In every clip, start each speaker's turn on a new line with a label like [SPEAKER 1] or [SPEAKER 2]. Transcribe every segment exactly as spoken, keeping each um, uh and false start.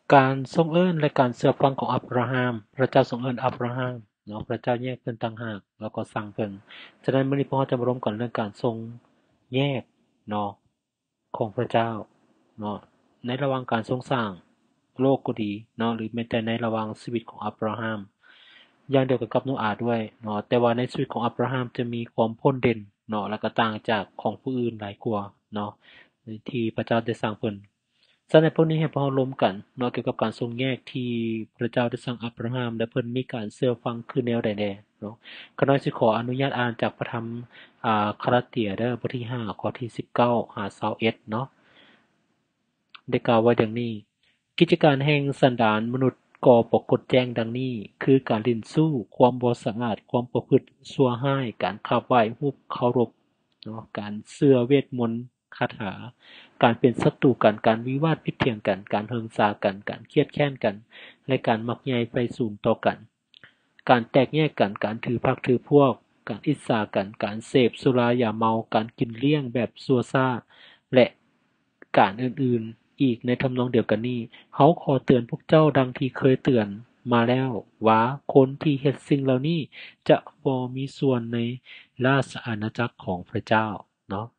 [SPEAKER 1] การทรงเอิ้นและการเชื่อฟังของอับราฮัมพระเจ้าทรงเอิ้นอับราฮัมเนาะพระเจ้าแยกเพิ่นต่างหากแล้วก็สั่งเพิ่นฉะนั้นมื้อนี้พวกเราจะมารวมกันเรื่องการทรงแยกเนาะของพระเจ้าเนาะในระหว่างการทรงสร้างโลกก็ดีเนาะหรือแม้แต่ในระหว่างชีวิตของอับราฮัมอย่างเดียวกันกับโนอาห์ด้วยเนาะแต่ว่าในชีวิตของอับราฮัมจะมีความโดดเด่นเนาะแล้วก็ต่างจากของผู้อื่นหลายกว่าเนาะที่พระเจ้าได้สร้างเพิ่น สำหรับพวกนี้ให้พวกเรารวมกันเนาะเกี่ยวกับการทรงแยกที่พระเจ้าได้สั่งอับราฮัมและเพิ่นมีการเชื่อฟังคือแนวใดแน่เนาะข้าน้อยสิขออนุญาตอ่านจากพระธรรมอ่าคาลาเตียเด้อบทที่ห้าข้อที่สิบเก้าหายี่สิบเอ็ดเนาะได้กล่าวไว้ดังนี้กิจการแห่งสันดานมนุษย์ก็ปรากฏแจ้งดังนี้คือการลิ้นสู้ความบ่สะอาดความประพฤติชั่วร้ายการคาบไหว้รูปเคารพเนาะการเชื่อเวทมนต์คาถา การเป็นศัตรูกัน การวิวาทพิดเถียงกัน การเฮิงซากัน การเครียดแค้นกัน และการมักใหญ่ไฟสูงต่อกัน การแตกแยกกัน การถือพรรคถือพวก การอิจฉากัน การเสพสุรายาเมา การกินเลี้ยงแบบซัวซ่า และการอื่นๆ อีกในทำนองเดียวกันนี้เขาขอเตือนพวกเจ้าดังที่เคยเตือนมาแล้วว่าคนที่เฮ็ดสิ่งเหล่านี้จะบ่มีส่วนในราชอาณาจักรของพระเจ้าเนาะ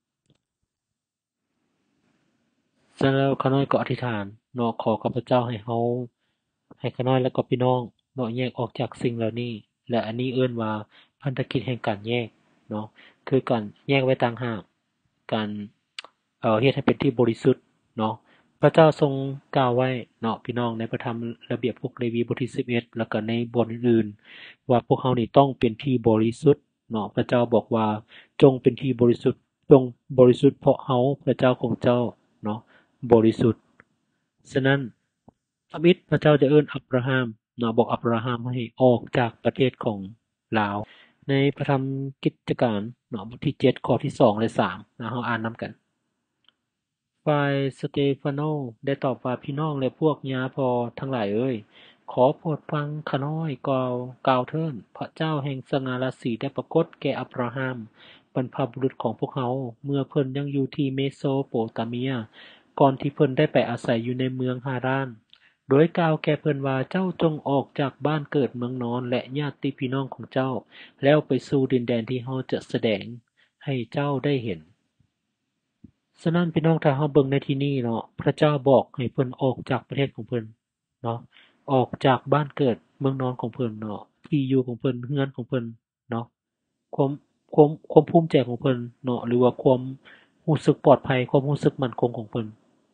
[SPEAKER 1] เสร็จแล้วข้าน้อยก็อธิษฐานเนาะขอกับพระเจ้าให้เฮาให้ข้าน้อยและก็พี่น้องเนาะแยกออกจากสิ่งเหล่านี้และอันนี้เอิ้นว่าพันธกิจแห่งการแยกเนาะคือการแยกไว้ต่างหากการเอ่อเฮ็ดให้เป็นที่บริสุทธิ์เนาะพระเจ้าทรงกล่าวไว้เนาะพี่น้องในพระธรรมระเบียบพวกเลวีบทที่สิบเอ็ดแล้วก็ในบทอื่นๆว่าพวกเขานี่ต้องเป็นที่บริสุทธิ์เนาะพระเจ้าบอกว่าจงเป็นที่บริสุทธิ์จงบริสุทธิ์เพราะเขาพระเจ้าของเจ้าเนาะ บริสุทธิ์ฉะนั้นพระบิดพระเจ้าจะเอิ้นอับราฮัมเนาะบอกอับราฮัมให้ออกจากประเทศของลาวในพระธรรมกิจการเนาะบทที่เจ็ดข้อที่สองและสามนะเราอ่านนํากันฝ่ายสเตฟานโนได้ตอบว่าพี่น้องและพวกญาพอทั้งหลายเอ่ยขอโปรดฟังข้าน้อยกล่าวกล่าวเถิดพระเจ้าแห่งสง่าราศีได้ปรากฏแก่อับราฮัมบรรพบุรุษของพวกเขาเมื่อเพิ่นยังอยู่ที่เมโสโปตาเมีย ก่อนที่เพิ่นได้ไปอาศัยอยู่ในเมืองฮาราน โดยกล่าวแก่เพิ่นว่าเจ้าจงออกจากบ้านเกิดเมืองนอนและญาติพี่น้องของเจ้า แล้วไปสู่ดินแดนที่เราจะแสดงให้เจ้าได้เห็น ฉะนั้นพี่น้องถ้าเราเบิ่งในที่นี้เนาะพระเจ้าบอกให้เพิ่นออกจากประเทศของเพิ่นเนาะออกจากบ้านเกิดเมืองนอนของเพิ่นเนาะที่อยู่ของเพิ่นเรือนของเพิ่นเนาะความความความภูมิใจของเพิ่นเนาะหรือว่าความรู้สึกปลอดภัยความรู้สึกมั่นคงของเพิ่น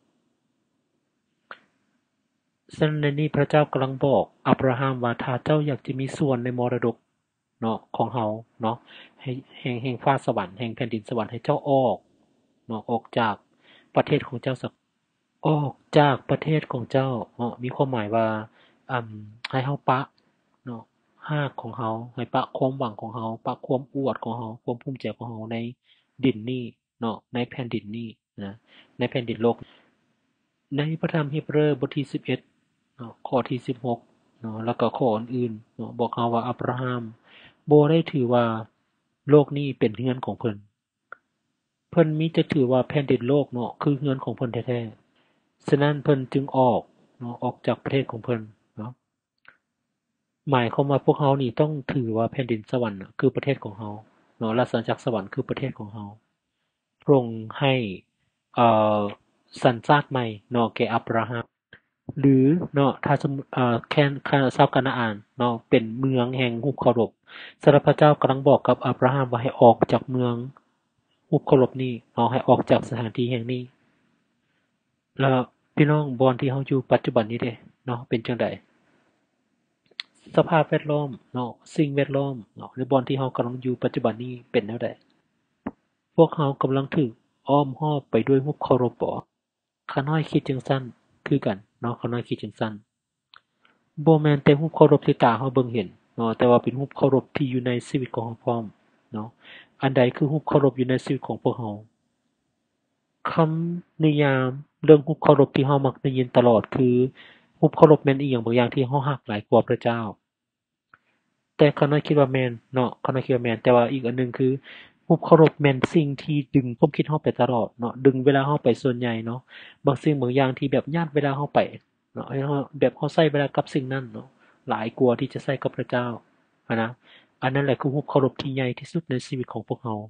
[SPEAKER 1] ฉะนั้นในนี้พระเจ้ากำลังบอกอับราฮัมว่าถ้าเจ้าอยากจะมีส่วนในมรดกเนาะของเราเนาะให้แห่งแห่งฟ้าสวรรค์แห่งแผ่นดินสวรรค์ให้เจ้าออกเนาะออกจากประเทศของเจ้าสักออกจากประเทศของเจ้าเนาะมีความหมายว่าอ่าให้เราปะเนาะรากของเราให้ปะความหวังของเราปะความอวดของเราความภูมิใจของเราในดินนี้เนาะในแผ่นดินนี้นะในแผ่นดินโลกในพระธรรมฮีบรูบทที่สิบเอ็ด เนาะข้อที่สิบหกเนาะแล้วก็ข้ออื่นๆเนาะบอกเราว่าอับราฮัมบ่ได้ถือว่าโลกนี้เป็นเรือนของเพิ่นเพิ่นมีแต่ถือว่าแผ่นดินโลกเนาะคือเรือนของเพิ่นแท้ๆฉะนั้นเพิ่นจึงออกเนาะออกจากประเทศของเพิ่นเนาะหมายความว่าพวกเรานี่ต้องถือว่าแผ่นดินสวรรค์น่ะคือประเทศของเราเนาะราชอาณาจักรสวรรค์คือประเทศของเราพระองค์ให้เอ่อสัญชาติใหม่เนาะแก่อับราฮัม หรือเนาะถ้าสมมุติอ่าแคนคาชาวกานาอานเนาะเป็นเมืองแห่งรูปเคารพสำหรับพระเจ้ากำลังบอกกับอับราฮัมว่าให้ออกจากเมืองรูปเคารพนี้เนาะให้ออกจากสถานที่แห่งนี้แล้วพี่น้องบอนที่เฮาอยู่ปัจจุบันนี้เด้เนาะเป็นจั่งใดสภาพแวดล้อมเนาะสิ่งแวดล้อมเนาะหรือบอนที่เฮากำลังอยู่ปัจจุบันนี้เป็นแนวใดพวกเฮากำลังถูกอ้อมรอบไปด้วยรูปเคารพบ่ข้าน้อยคิดจังซั้นคือกันเนาะข้าน้อยคิดจังซั้น บ่แม่นแต่รูปเคารพที่ตาเราเบิ่งเห็นเนาะแต่ว่าเป็นรูปเคารพที่อยู่ในชีวิตของเราพร้อมเนาะอันใดคือรูปเคารพอยู่ในชีวิตของพวกเราคำนิยามเรื่องรูปเคารพที่เรามักได้ยินตลอดคือรูปเคารพแม่นอิหยังบางอย่างที่เรารักหลายกว่าพระเจ้าแต่ข้อยน้อยคิดว่าแม่นเนาะข้อยน้อยคิดว่าแม่นแต่ว่าอีกอันหนึ่งคือรูปเคารพแม่นสิ่งที่ดึงความคิดเราไปตลอดเนาะดึงเวลาเราไปส่วนใหญ่เนาะบางสิ่งบางอย่างที่แบบญาติเวลาเราไปเนาะให้เราแบบเราใช้เวลากับสิ่งนั้นเนาะหลายกว่าที่จะใช้กับพระเจ้าอะนะอันนั้นแหละคือรูปเคารพที่ใหญ่ที่สุดในชีวิตของพวกเรา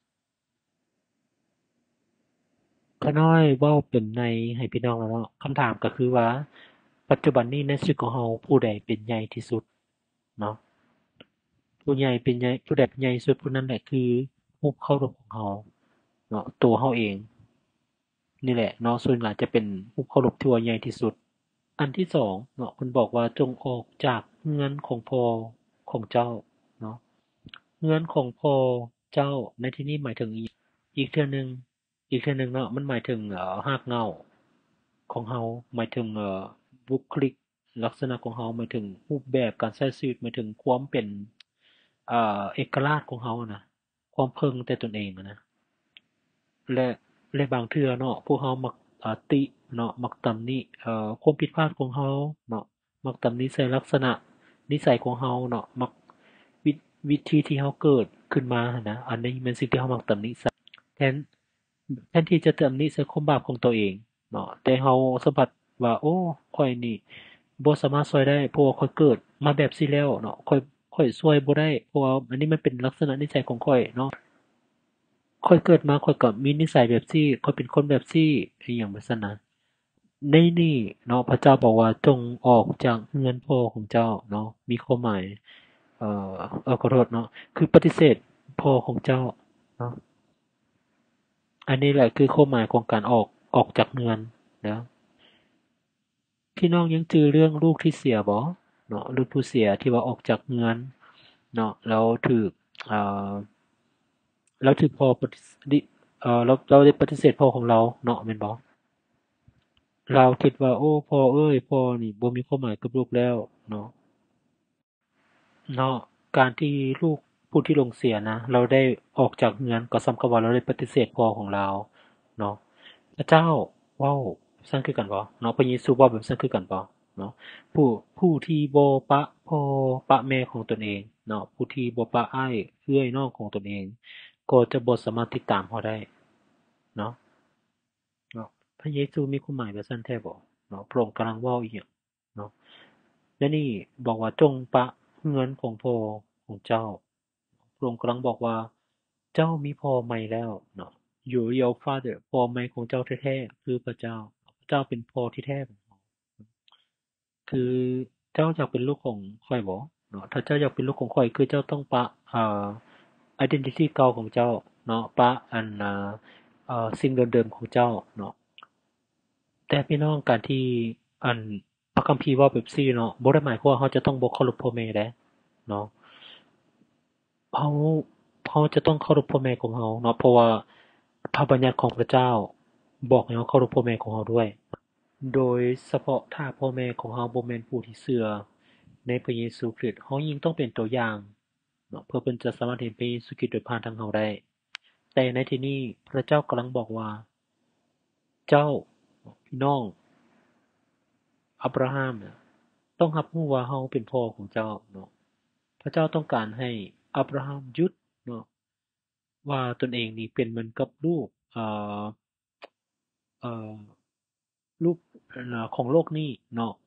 [SPEAKER 1] ขาน้อยเว้าเป็นในให้พี่น้องแล้วเนาะคำถามก็คือว่าปัจจุบันนี้ในชีวิตของเราผู้ใดเป็นใหญ่ที่สุดเนาะผู้ใหญ่เป็นใหญ่ผู้ใดเป็นใหญ่ที่สุดผู้นั้นแหละคือรูปเคารพของเราเนาะตัวเราเองนี่แหละเนาะส่วนหลายจะเป็นรูปเคารพที่ว่าใหญ่ที่สุด อันที่สองเนาะคุณบอกว่าจงออกจากเรือนของพ่อของเจ้าเนาะเรือนของพ่อเจ้าในที่นี้หมายถึงอีกอีกเทื่อหนึ่งอีกเทื่อหนึ่งเนาะมันหมายถึงเอ่อรากเหง้าของเฮาหมายถึงเอ่อบุคลิกลักษณะของเฮาหมายถึงรูปแบบการใช้ชีวิตหมายถึงความเป็นเอ่อเอกราชของเฮาอะนะความเพิงแต่ตนเองอะนะและและบางเทื่อเนาะพวกเฮามักอ่าติเนาะมักตำหนิเอ่อความผิดพลาดของเฮาเนาะมักตำหนิใส่ลักษณะนิสัยของเฮาเนาะมักวิวิธีที่เฮาเกิดขึ้นมาหั้นนะอันนี้เป็นสิ่งที่เฮามักตำหนิใส่แทนแทนที่จะตำหนิใส่ความบาปของตัวเองเนาะแต่เฮาสัมผัสว่าโอ้ข้อยนี่บ่สามารถช่วยได้เพราะว่าข้อยเกิดมาแบบซี้แล้วเนาะข้อยข้อยช่วยบ่ได้เพราะว่าอันนี้มันเป็นลักษณะนิสัยของข้อยเนาะ ข้อยเกิดมาข้อยก็มีนิสัยแบบซี้ข้อยเป็นคนแบบซี้อิหยังแบบซั้นนะในนี้เนาะพระเจ้าบอกว่าจงออกจากเรือนพ่อของเจ้าเนาะมีความหมายเอ่อเอ่อขอโทษเนาะคือปฏิเสธพ่อของเจ้าเนาะอันนี้แหละคือความหมายของการออกออกจากเรือนเนาะพี่น้องยังจือเรื่องลูกที่เสียบ่เนาะลูกผู้เสียที่ว่าออกจากเรือนเนาะแล้วถูกอ่าแล้วถูกพ่อปฏิดิเอ่อเราเราได้ปฏิเสธพ่อของเราเนาะแม่นบ่ เราคิดว่าโอ้พ่อเอ้ยพ่อนี่บ่มีความหมายกับลูกแล้วเนาะเนาะการที่ลูกผู้ที่ลงเสียนะเราได้ออกจากเรือนก็สำกับว่าเราได้ปฏิเสธพ่อของเราเนาะพระเจ้าเว้าซั้นคือกันบ่เนาะพระเยซูเว้าแบบซั้นคือกันบ่เนาะผู้ผู้ที่บ่ปะพ่อปะแม่ของตนเองเนาะผู้ที่บ่ปะอ้ายเอื้อยน้องของตนเองก็จะบ่สามารถติดตามเราได้เนาะ เนาะพระเยซูมีความหมายแบบนั้นแท้บ่เนาะพระองค์กำลังเว้าอิหยังเนาะและนี่บอกว่าจงปะเรือนของพ่อของเจ้าพระองค์กำลังบอกว่าเจ้ามีพ่อใหม่แล้วเนาะ You your father พ่อใหม่ของเจ้าแท้ๆคือพระเจ้าพระเจ้าเป็นพ่อที่แท้ของเราคือเจ้าอยากเป็นลูกของข้อยบ่เนาะถ้าเจ้าอยากเป็นลูกของข้อยคือเจ้าต้องปะอ่า identity เก่าของเจ้าเนาะปะอันอ่าเอ่อสิ่งเดิมๆของเจ้าเนาะ แต่พี่น้องการที่อันพระคัมภีร์เว้าแบบซี้เนาะบ่ได้หมายความว่าเราจะต้องบ่เคารพพ่อแม่เดะเนาะเราเราจะต้องเคารพพ่อแม่ของเราเนาะเพราะว่าพระบัญญัติของพระเจ้าบอกให้เราเคารพพ่อแม่ของเราด้วยโดยเฉพาะถ้าพ่อแม่ของเราบ่แม่นผู้ที่เชื่อในพระเยซูคริสต์เรายิ่งต้องเป็นตัวอย่างเนาะเพื่อเพิ่นจะสามารถเห็นพระเยซูคริสต์โดยผ่านทางเราได้แต่ในที่นี้พระเจ้ากำลังบอกว่าเจ้าพี่น้อง อับราฮัมเนี่ยต้องรับรู้ว่าเราเป็นพ่อของเจ้าเนาะพระเจ้าต้องการให้อับราฮัมหยุดเนาะว่าตนเองนี่เป็นเหมือนกับลูกเอ่อเอ่อลูกเอ่อของโลกนี้เนาะ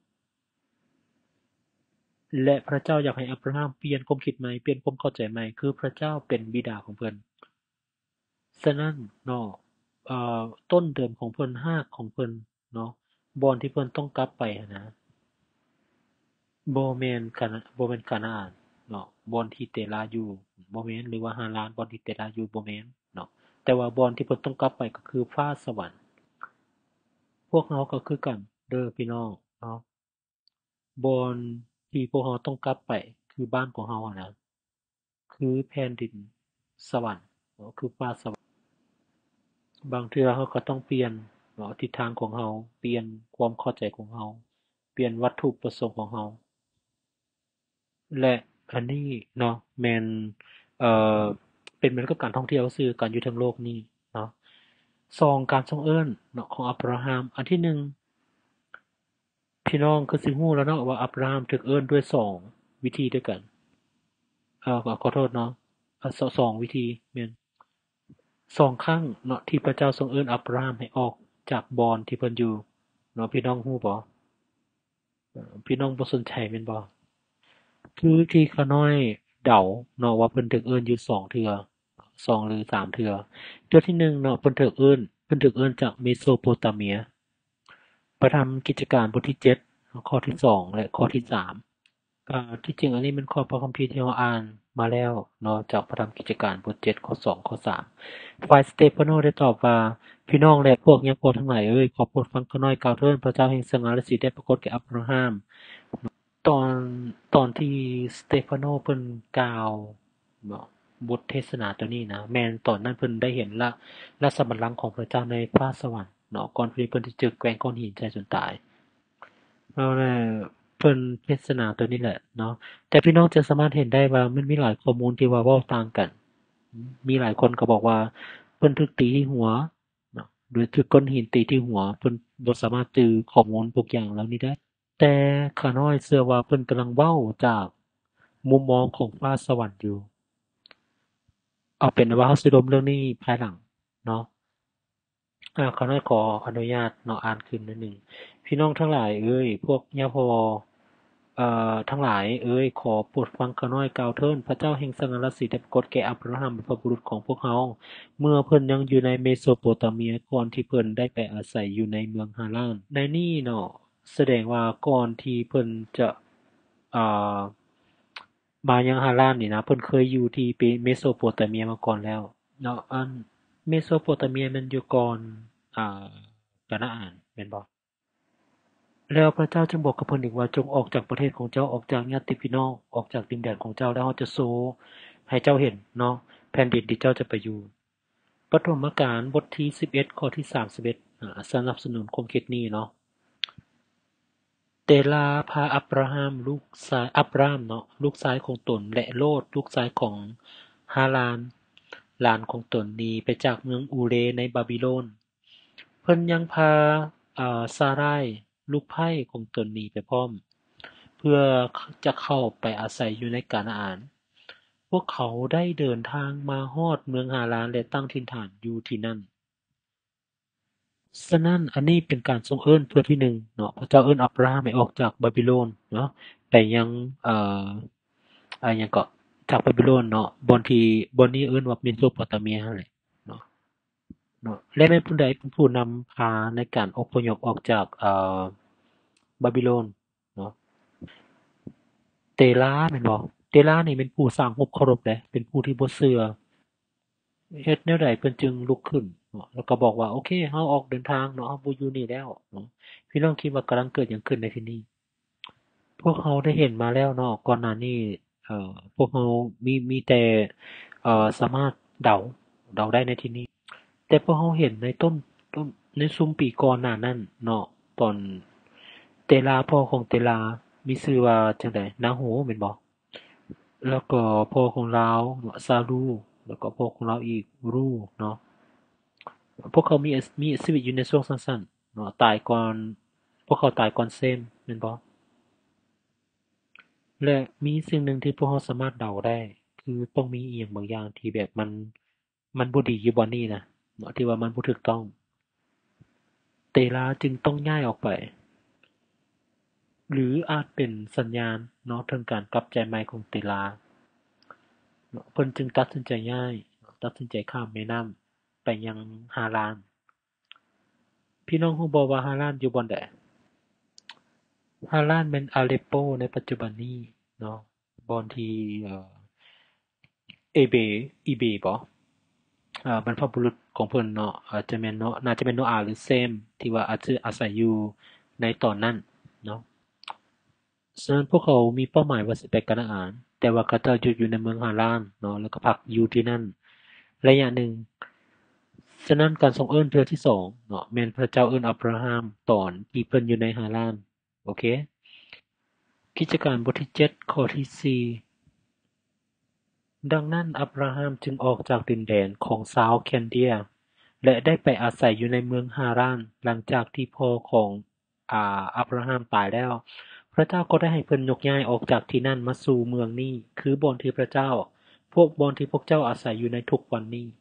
[SPEAKER 1] และพระเจ้าอยากให้อับราฮัมเปลี่ยนความคิดใหม่เปลี่ยนความเข้าใจใหม่คือพระเจ้าเป็นบิดาของเพิ่นฉะนั้นเนาะเอ่อต้นเดิมของเพิ่นรากของเพิ่นเนาะบอนที่เพิ่นต้องกลับไปหั้นนะ บ่แม่นกะนะบ่แม่นกานาานเนาะบ่อนที่เตลาอยู่บ่แม่นหรือว่าฮารานบ่อนที่เตลาอยู่บ่แม่นเนาะแต่ว่าบ่อนที่เพิ่นต้องกลับไปก็คือฟ้าสวรรค์พวกเราก็คือกันเด้อพี่น้องเนาะบ่อนที่พวกเราต้องกลับไปคือบ้านของเราอะนะคือแผ่นดินสวรรค์เนาะคือฟ้าสวรรค์บางเทื่อเราก็ต้องเปลี่ยนเนาะทิศทางของเราเปลี่ยนความเข้าใจของเราเปลี่ยนวัตถุประสงค์ของเรา และอันนี้เนาะแม่นเอ่อเป็นเหมือนกับการท่องเที่ยวซื่อการอยู่เทิงโลกนี้เนาะสองการทรงเอิ้นเนาะของอับราฮัมอันที่หนึ่งพี่น้องคือสิรู้แล้วเนาะว่าอับราฮัมถูกเอิ้นด้วยสองวิธีด้วยกันเอ่อขอขอโทษเนาะเอ่อสสองวิธีแม่นสองครั้งเนาะที่พระเจ้าทรงเอิ้นอับราฮัมให้ออกจากบอนที่เพิ่นอยู่เนาะพี่น้องรู้บ่พี่น้องบ่สนใจแม่นบ่คือที่ขาน้อยเดาเนาะว่าเพิ่นถูกเอิ้นอยู่สองเทื่อสองหรือสามเทื่อเทื่อที่หนึ่งเนาะเพิ่นถูกเอิ้นเพิ่นถูกเอิ้นจากเมโสโปเตเมียประทำกิจการบทที่เจ็ดข้อที่สองและข้อที่สาม อ่าที่จริงอันนี้มันข้อพระคัมภีร์ที่เราอ่านมาแล้วเนาะจากพระธรรมกิจการบทเจ็ดข้อสองข้อสามฝ่ายสเตฟานโนได้ตอบว่าพี่น้องและพวกยักษ์โกทั้งหลายเอ้ยขอโปรดฟังข้าน้อยกล่าวเถิดพระเจ้าแห่งสง่าราศีได้ปรากฏแก่อับราฮัมตอนตอนที่สเตฟานโนเพิ่นกล่าวเนาะบทเทศนาตัวนี้นะแม่นตอนนั้นเพิ่นได้เห็นละราชบัลลังก์ของพระเจ้าในฟ้าสวรรค์เนาะก่อนที่เพิ่นสิถูกแกว่งก้อนหินใส่จนตาย เอาแหละเพิ่นเทศนาตัวนี้แหละเนาะแต่พี่น้องจะสามารถเห็นได้ว่ามันมีหลายข้อมูลที่ว่าเว้าต่างกันมีหลายคนก็บอกว่าเพิ่นถูกตีที่หัวเนาะหรือถูกก้อนหินตีที่หัวเพิ่นบ่สามารถจือข้อมูลทุกอย่างเหล่านี้ได้แต่ข้าน้อยเชื่อว่าเพิ่นกำลังเว้าจากมุมมองของฟ้าสวรรค์อยู่เอาเป็นว่าเราสิล้มเรื่องนี้ภายหลังเนาะ อ่าข้าน้อยขออนุญาตเนาะอ่านขึ้นนิดหนึ่งพี่น้องทั้งหลายเอ้ยพวกญาโพเอ่อทั้งหลายเอ้ยขอโปรดฟังข้าน้อยกล่าวเถิดพระเจ้าแห่งสง่าราศีได้ปรากฏแก่อับราฮัมบรรพบุรุษของพวกเราเมื่อเพิ่นยังอยู่ในเมโสโปเตเมียก่อนที่เพิ่นได้ไปอาศัยอยู่ในเมืองฮารานในนี้เนาะแสดงว่าก่อนที่เพิ่นจะอ่ามายังฮารานนี่นะเพิ่นเคยอยู่ที่เมโสโปเตเมียมาก่อนแล้วเนาะอัน เมโสโปเตเมียมันอยู่ก่อนอ่ากานาอ่านแม่นบ่แล้วพระเจ้าจึงบอกกับเพิ่นอีกว่าจงออกจากประเทศของเจ้าออกจากญาติพี่น้องออกจากดินแดนของเจ้าแล้วเราจะโชให้เจ้าเห็นเนาะแผ่นดินที่เจ้าจะไปอยู่ปฐมกาลบทที่สิบเอ็ดข้อที่สามสิบเอ็ดอ่าสนับสนุนความคิดนี้เนาะเตลาพาอับราฮัมลูกชายอับรามเนาะลูกชายของตนและโลดลูกชายของฮารานหลานของตนหนีไปจากเมืองอูเรในบาบิโลน เพิ่นยังพาอ่าซารายลูกไผ่ของตนหนีไปพร้อมเพื่อจะเข้าไปอาศัยอยู่ในกานาอันพวกเขาได้เดินทางมาฮอดเมืองฮารานและตั้งถิ่นฐานอยู่ที่นั่นฉะนั้นอันนี้เป็นการทรงเอิ้นเทื่อที่หนึ่งเนาะพระเจ้าเอิ้นอับราฮัมให้ออกจากบาบิโลนเนาะไปยังเอ่ออ่าหยังก็จากบาบิโลนเนาะบ่อนที่บ่อนนี้เอิ้นว่าเมโสโปเตเมียนั่นแหละเนาะ เนาะและแม่นผู้ใดเป็นผู้นำพาในการอพยพออกจากเอ่อบาบิโลนเนาะเตลาแม่นบ่เตลานี่เป็นผู้สร้างภพเคารพเดะเป็นผู้ที่บ่เชื่อเฮ็ดแนวใดเพิ่นจึงลุกขึ้นเนาะแล้วก็บอกว่าโอเคเฮาออกเดินทางเนาะเฮาบ่อยู่นี่แล้วเนาะพี่น้องคิดว่ากำลังเกิดหยังขึ้นในที่นี้พวกเราได้เห็นมาแล้วเนาะก่อนหน้านี้เอ่อพวกเรามีมีแต่เอ่อสามารถเดาเดาได้ในที่นี้ แต่พอเราเห็นในต้นต้นในซุมปีก่อนหน้านั้นเนาะตอนเตลาพ่อของเตลามีชื่อว่าจั่งใดนาโหแม่นบ่แล้วก็พ่อของเลาซาลูแล้วก็พ่อของเราอีกรูเนาะพวกเขามีมีชีวิตอยู่ในช่วงสั้นๆเนาะตายก่อนพวกเขาตายก่อนเซมแม่นบ่และมีสิ่งหนึ่งที่พวกเราสามารถเดาได้คือต้องมีอิหยังบางอย่างที่แบบมันมันบ่ดีอยู่บ่นี้นะเนาะที่ว่ามันบ่ถูกต้องเตลาจึงต้องย้ายออกไป หรืออาจเป็นสัญญาณเนาะถึงการกลับใจใหม่ของติลาเนาะเพิ่นจึงตัดสินใจย้ายตัดสินใจข้ามแม่น้ำไปยังฮารานพี่น้องรู้บ่ว่าฮารานอยู่บ่อนใดฮารานแม่นอาเลปโปในปัจจุบันนี้เนาะบ่อนที่เอ่อเอเบอีเบบ่อ่าบรรพบุรุษของเพิ่นเนาะอาจจะแม่นเนาะน่าจะเป็นโนอาห์หรือเซมที่ว่าอาจจะอาศัยอยู่ในตอนนั้นเนาะ ฉะนั้นพวกเขามีเป้าหมายว่าสิไปกานาอานแต่ว่าเขาเจ้าหยุดอยู่ในเมืองฮารานเนาะแล้วก็พักอยู่ที่นั่นระยะหนึ่งฉะนั้นการทรงเอิ้นเทื่อที่สองเนาะแม่นพระเจ้าเอิ้นอับราฮัมตอนที่เพิ่นอยู่ในฮารานโอเคกิจการบทที่เจ็ดข้อที่สี่ดังนั้นอับราฮัมจึงออกจากดินแดนของชาวแคนเดียและได้ไปอาศัยอยู่ในเมืองฮารานหลังจากที่พ่อของอ่าอับราฮัมตายแล้วพระเจ้าก็ได้ให้เพิ่นยกย้ายออกจากที่นั่นมาสู่เมืองนี้คือบ่อนที่พระเจ้าพวกบ่อนที่พวกเจ้าอาศัยอยู่ในทุกวันนี้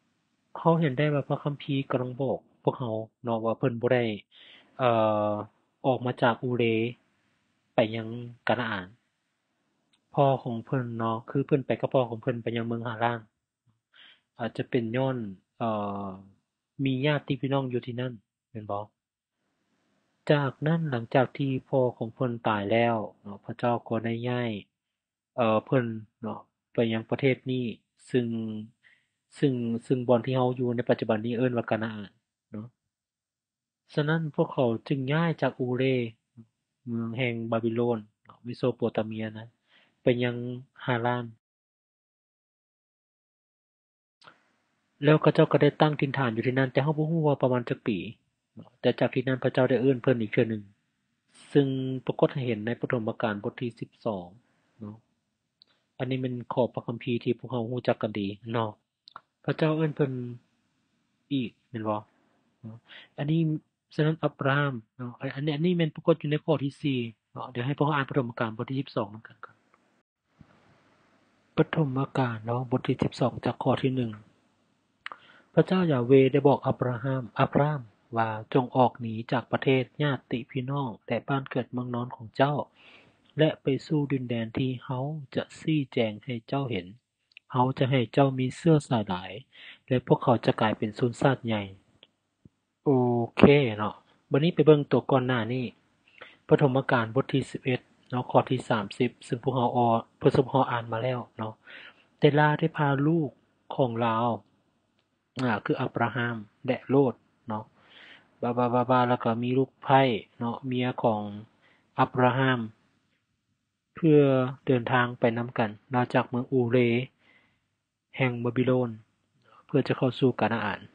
[SPEAKER 1] เราเห็นได้ว่าพระคัมภีร์กำลังบอกพวกเราเนาะว่าเพิ่นบ่ได้เอ่อออกมาจากอูเรไปยังกานาอานพ่อของเพิ่นเนาะคือเพิ่นไปกับพ่อของเพิ่นไปยังเมืองฮารานอาจจะเป็นย้อนเอ่อมีญาติพี่น้องอยู่ที่นั่นแม่นบ่จากนั้นหลังจากที่พ่อของเพิ่นตายแล้วเนาะพระเจ้าก็ได้ย้ายเอ่อเพิ่นเนาะไปยังประเทศนี้ซึ่งซึ่งซึ่งบ่อนที่เฮาอยู่ในปัจจุบันนี้เอิ้นว่ากานาอานเนาะฉะนั้นพวกเขาจึงย้ายจากอูเรเมืองแห่งบาบิโลนเนาะเมโสโปเตเมียนะไปยังฮาราน แล้วเขาเจ้าก็ได้ตั้งถิ่นฐานอยู่ที่นั่นแต่เราบ่ฮู้ว่าประมาณจักปีแต่จากที่นั้นพระเจ้าได้เอิ้นเพิ่นอีกเทื่อหนึ่งซึ่งปรากฏให้เห็นในปฐมกาลบทที่สิบสองเนาะอันนี้เป็นข้อพระคัมภีร์ที่พวกเรารู้จักกันดีเนาะพระเจ้าเอิ้นเพิ่นอีกแม่นบ่เนาะอันนี้ฉะนั้นอับราฮัมเนาะอันนี้อันนี้แม่นปรากฏอยู่ในข้อที่สี่เนาะเดี๋ยวให้พวกเราอ่านปฐมกาลบทที่สิบสองนำกันครับปฐมกาลเนาะบทที่สิบสองจากข้อที่หนึ่ง พระเจ้ายาห์เวห์ได้บอกอับราฮัมอับรามว่าจงออกหนีจากประเทศญาติพี่น้องและบ้านเกิดเมืองนอนของเจ้าและไปสู่ดินแดนที่เฮาจะซี้แจงให้เจ้าเห็นเฮาจะให้เจ้ามีเชื้อสายหลายและพวกเขาจะกลายเป็นชนชาติใหญ่โอเคเนาะบัดนี้ไปเบิ่งตัวก่อนหน้านี้ปฐมกาลบทที่สิบเอ็ดเนาะข้อที่สามสิบซึ่งพวกเราออเพิ่นซึ่งพวกเราอ่านมาแล้วเนาะแต่ลาได้พาลูกของลาว อ่าคืออับราฮัมและโลดเนาะบาบาบาบาแล้วก็มีลูกไผ่เนาะเมียของอับราฮัมเพื่อเดินทางไปนำกันมาจากเมืองอูเรแห่งบาบิโลนเพื่อจะเข้าสู่กานาอาน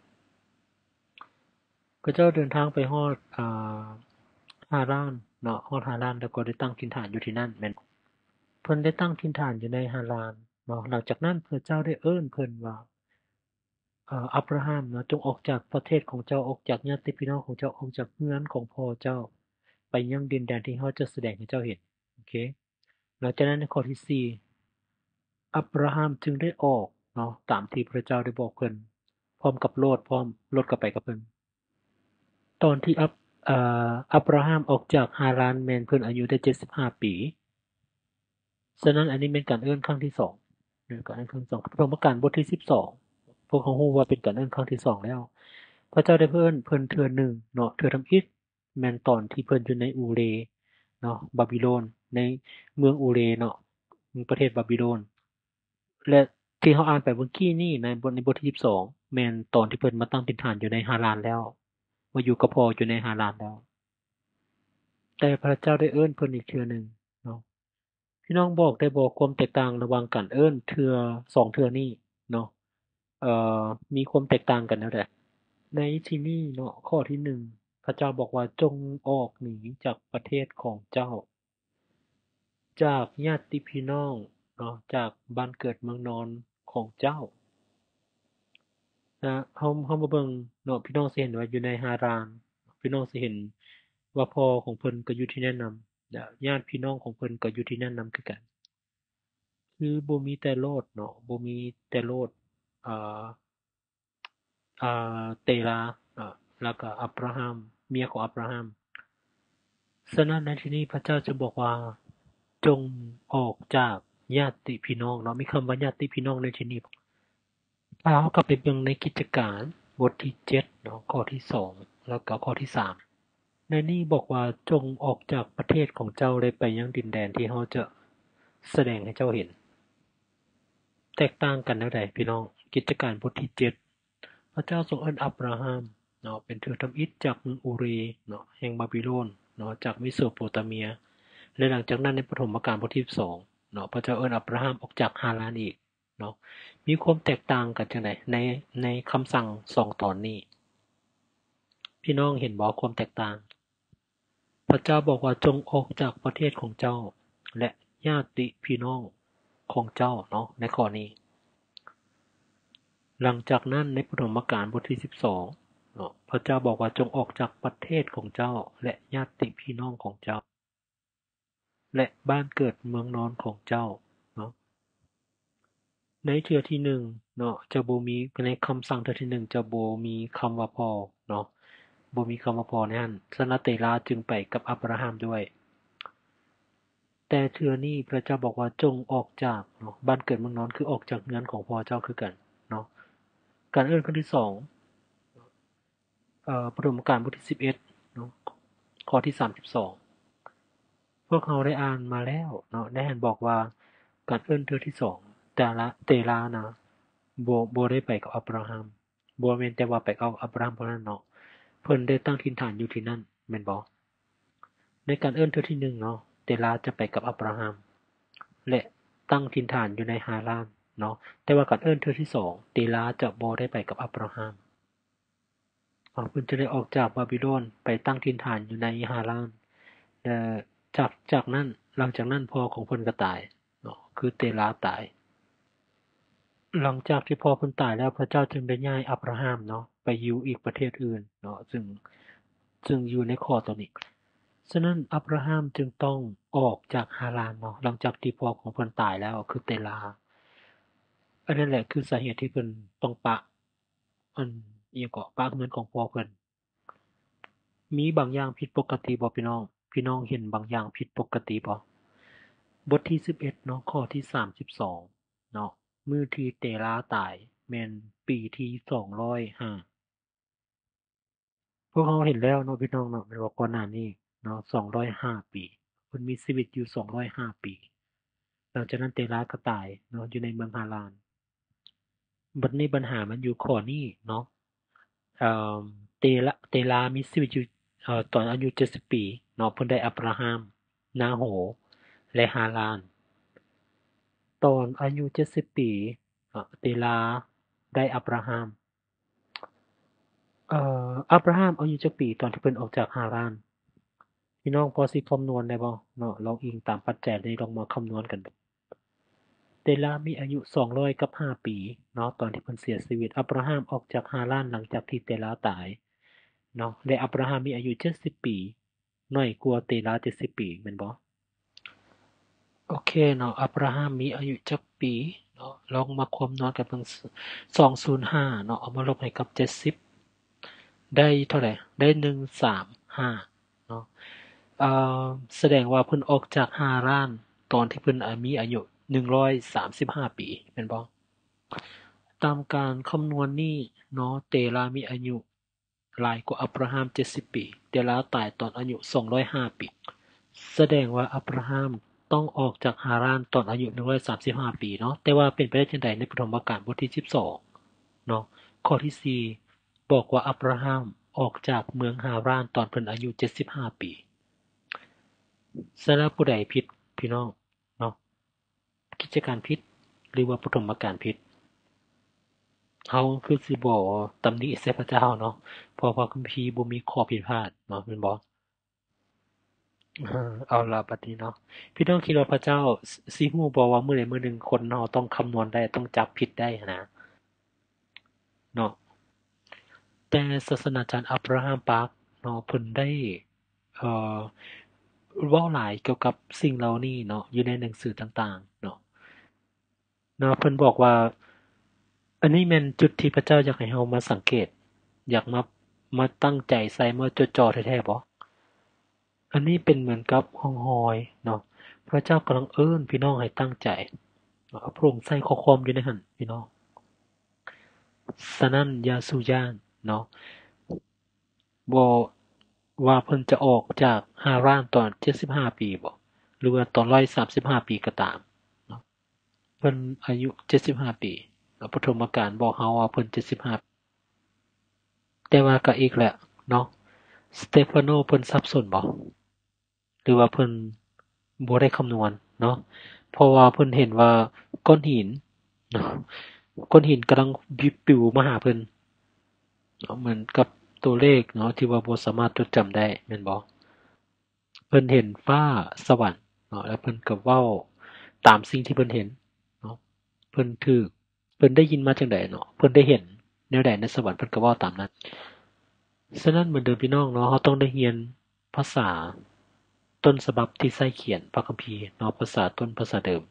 [SPEAKER 1] ก็เจ้าเดินทางไปฮอดอ่าฮารานเนาะฮอดฮารานแล้วก็ได้ตั้งถิ่นฐานอยู่ที่นั่นแม่นเพิ่นได้ตั้งถิ่นฐานอยู่ในฮารานเนาะหลังจากนั้นพระเจ้าได้เอิ้นเพิ่นว่าเอ่ออับราฮัมเนาะจงออกจากประเทศของเจ้าออกจากญาติพี่น้องของเจ้าออกจากเรือนของพ่อเจ้าไปยังดินแดนที่เขาจะแสดงให้เจ้าเห็นโอเคหลังจากนั้นในข้อที่สี่อับราฮัมจึงได้ออกเนาะตามที่พระเจ้าได้บอกเพิ่นพร้อมกับโลดพร้อมโลดก็ไปกับเพิ่นตอนที่อับเอ่ออับราฮัมออกจากฮารานแม่นเพิ่นอายุได้เจ็ดสิบห้าปีฉะนั้นอันนี้เป็นการเอิ้นครั้งที่สองหรือการเอิ้นครั้งที่สองพระธรรมกาลบทที่สิบสองพวกเขาฮู้ว่าเป็นการเอิ้นครั้งที่สองแล้ว พระเจ้าได้เพิ่นเพิ่นเทื่อหนึ่งเนาะเทื่อทำอิฐแม่นตอนที่เพิ่นอยู่ในอูเรเนาะบาบิโลนในเมืองอูเรเนาะประเทศบาบิโลนและที่เราอ่านไปเมื่อกี้นี้ในบทในบทที่สิบสองแม่นตอนที่เพิ่นมาตั้งถิ่นฐานอยู่ในฮารานแล้วมาอยู่กับพ่ออยู่ในฮารานแล้วแต่พระเจ้าได้เอิ้นเพิ่นอีกเทื่อหนึ่งเนาะพี่น้องบอกได้บ่ความแตกต่างระหว่างการเอิ้นเทื่อสองเทื่อนี้เนาะเอ่อมีความแตกต่างกันแนวใด ในที่นี่เนาะข้อที่หนึ่งพระเจ้าบอกว่าจงออกหนีจากประเทศของเจ้าจากญาติพี่น้องเนาะจากบ้านเกิดเมืองนอนของเจ้านะเฮาเฮามาเบิ่งเนาะพี่น้องสิเห็นว่าอยู่ในฮารานพี่น้องสิเห็นว่าพ่อของเพิ่นก็อยู่ที่นั่นนำและญาติพี่น้องของเพิ่นก็อยู่ที่นั่นนำคือกันคือบ่มีแต่โลดเนาะบ่มีแต่โลดอ่า อ่าเตลาอ่าแล้วก็อับราฮัมเมียของอับราฮัมฉะนั้นในที่นี้พระเจ้าจะบอกว่าจงออกจากญาติพี่น้องเนาะมีคำว่าญาติพี่น้องในที่นี้ถ้าเรากลับไปเบิ่งในกิจการบทที่เจ็ดเนาะข้อที่สองแล้วก็ข้อที่สามในนี้บอกว่าจงออกจากประเทศของเจ้าเลยไปยังดินแดนที่เราจะแสดงให้เจ้าเห็นแตกต่างกันแนวใดพี่น้องกิจการบทที่เจ็ด พระเจ้าทรงเอิ้นอับราฮัมเนาะเป็นเถือทำอิฐจากเมืองอูรีเนาะแห่งบาบิโลนเนาะจากมิโสโปเตเมียและหลังจากนั้นในปฐมกาลบทที่สิบสองเนาะพระเจ้าเอิ้นอับราฮัมออกจากฮารานอีกเนาะมีความแตกต่างกันจังไดในในคำสั่งสองตอนนี้พี่น้องเห็นบ่ความแตกต่างพระเจ้าบอกว่าจงออกจากประเทศของเจ้าและญาติพี่น้องของเจ้าเนาะในข้อนี้ หลังจากนั้นในปฐมกาลบทที่สิบสองเนาะพระเจ้าบอกว่าจงออกจากประเทศของเจ้าและญาติพี่น้องของเจ้าและบ้านเกิดเมืองนอนของเจ้าเนาะในเทื่อที่หนึ่งเนาะจะบ่มีในคำสั่งเทื่อที่หนึ่งจะบ่มีคำว่าพ่อเนาะบ่มีคำว่าพอในนั้นฉะนั้นเตระจึงไปกับอับราฮัมด้วยแต่เทื่อนี้พระเจ้าบอกว่าจงออกจากเนาะบ้านเกิดเมืองนอนคือออกจากเรือนของพ่อเจ้าคือกันเนาะการเอิ้นครั้งที่สองเอ่อปฐมกาลบทที่สิบเอ็ดเนาะข้อที่สามสิบสองพวกเราได้อ่านมาแล้วเนาะได้เห็นบอกว่าการเอิ้นเทื่อที่สองแต่ละเตระนะบ่บ่ได้ไปกับอับราฮัมบ่แม่นแต่ว่าไปกับอับราฮัมเท่านั้นเนาะเพิ่นได้ตั้งถิ่นฐานอยู่ที่นั่นแม่นบ่ในการเอิ้นเทื่อที่หนึ่งเนาะเตระจะไปกับอับราฮัมและตั้งถิ่นฐานอยู่ในฮารานเนาะแต่ว่าการเอิ้นเทื่อที่สองเตระจะบ่ได้ไปกับอับราฮัม เพิ่นจะได้ออกจากบาบิโลนไปตั้งถิ่นฐานอยู่ในฮารานเอ่อจากจากนั้นหลังจากนั้นพ่อของเพิ่นก็ตายเนาะคือเตระตายหลังจากที่พ่อเพิ่นตายแล้วพระเจ้าจึงได้ย้ายอับราฮัมเนาะไปอยู่อีกประเทศอื่นเนาะซึ่งซึ่งอยู่ในข้อตัวนี้ฉะนั้นอับราฮัมจึงต้องออกจากฮารานเนาะหลังจากที่พ่อของเพิ่นตายแล้วคือเตระอันนั้นแหละคือสาเหตุที่เพิ่นต้องปะอันอิหยังก็ปะเงินของพ่อเพิ่น มีบางอย่างผิดปกติบ่พี่น้อง พี่น้องเห็นบางอย่างผิดปกติบ่บทที่สิบเอ็ดเนาะข้อที่สามสิบสองเนาะมื้อที่เตระตายแม่นปีที่สองร้อยห้าพวกเราเห็นแล้วเนาะพี่น้องเนาะแม่นว่าก่อนหน้านี้เนาะสองร้อยห้าปีเพิ่นมีชีวิตอยู่สองร้อยห้าปีหลังจากนั้นเตระก็ตายเนาะอยู่ในเมืองฮารานบัดนี้ปัญหามันอยู่ข้อนี้เนาะเอ่อเตระเตระมีชีวิตอยู่เอ่อตอนอายุเจ็ดสิบปีเนาะเพิ่นได้อับราฮัมนาโหรและฮาราน ตอนอายุเจ็ดสิบปีเตลาได้อับราฮัมเอ่ออับราฮัมอายุจักปีตอนที่เพิ่นออกจากฮารานพี่น้องพอสิคำนวณได้บ่เนาะลองอิงตามปัจจัยนี้ลองมาคำนวณกันดูเตลามีอายุสองร้อยกับห้าปีเนาะตอนที่เพิ่นเสียชีวิตอับราฮัมออกจากฮารานหลังจากที่เตลาตายเนาะและอับราฮัมมีอายุเจ็ดสิบปีน้อยกว่าเตลาเจ็ดสิบปีแม่นบ่โอเคเนาะอับราฮัมมีอายุจักปีเนาะลองมาคำนวณกันเบิ่งสองร้อยห้าเนาะเอามาลบให้กับเจ็ดสิบ ได้เท่าไหร่ได้หนึ่งร้อยสามสิบห้าเนาะเอ่อแสดงว่าเพิ่นออกจากฮารานตอนที่เพิ่นอามีอายุหนึ่งร้อยสามสิบห้าปีแม่นบ่ตามการคำนวณนี้เนาะเตระมีอายุหลายกว่าอับราฮัมเจ็ดสิบปีเตระตายตอนอายุสองร้อยห้าปีแสดงว่าอับราฮัมต้องออกจากฮารานตอนอายุหนึ่งร้อยสามสิบห้าปีเนาะแต่ว่าเป็นไปได้จังได๋ในปฐมกาลบทที่สิบสองเนาะข้อที่สี่บอกว่าอับราฮัมออกจากเมืองฮารานตอนเพิ่นอายุเจ็ดสิบห้าปีสำหรับผู้ใดผิดพี่น้องเนาะกิจการผิดหรือว่าปฐมกาลผิดเฮาคือสิบ่ตำหนิใส่พระเจ้าเนาะเพราะว่าคัมภีร์บ่มีข้อผิดพลาดเนาะแม่นบ่เออเอาล่ะบัดนี้เนาะพี่น้องคิดว่าพระเจ้าสสิรู้บ่ว่ามื้อใดมื้อหนึ่งคนเราต้องคำนวณได้ต้องจับผิดได้หั้นนะเนาะแต่ศาสนาจารย์อับราฮัมปากเนาะเพิ่นได้เอ่อเว้าหลายเกี่ยวกับสิ่งเหล่านี้เนาะอยู่ในหนังสือต่างๆเนาะเนาะเพิ่นบอกว่าอันนี้แม่นจุดที่พระเจ้าอยากให้เรามาสังเกตอยากมามาตั้งใจใส่มาจดจ่อแท้ๆบ่อันนี้เป็นเหมือนกับห้องหอยเนาะพระเจ้ากำลังเอิ้นพี่น้องให้ตั้งใจเอาพระองค์ใส่ข้อความอยู่ในหั่นพี่น้องฉะนั้นอย่าสู้ย้านเนาะบ่ว่าเพิ่นจะออกจากฮารานตอนเจ็ดสิบห้าปีบ่หรือว่าตอนหนึ่งร้อยสามสิบห้าปีก็ตามเนาะเพิ่นอายุเจ็ดสิบห้าปีปฐมกาลบอกเฮาว่าเพิ่นเจ็ดสิบห้าแต่ว่าก็อีกแหละเนาะสเตฟานโนเพิ่นสับสนบ่หรือว่าเพิ่นบ่ได้คำนวณเนาะเพราะว่าเพิ่นเห็นว่าก้อนหินเนาะก้อนหินกำลังบิปลิวมาหาเพิ่นเนาะเหมือนกับตัวเลขเนาะที่ว่าบ่สามารถจดจำได้แม่นบ่เพิ่นเห็นฟ้าสวรรค์เนาะแล้วเพิ่นก็เว้าตามสิ่งที่เพิ่นเห็นเนาะเพิ่นถูกเพิ่นได้ยินมาจั่งใดเนาะเพิ่นได้เห็นแนวใดในสวรรค์เพิ่นก็เว้าตามนั้น ฉะนั้นเหมือนเดิมพี่น้องเนาะเราต้องได้เรียนภาษาต้นฉบับที่ใช้เขียนพระคัมภีร์เนาะภาษาต้นภาษาเดิม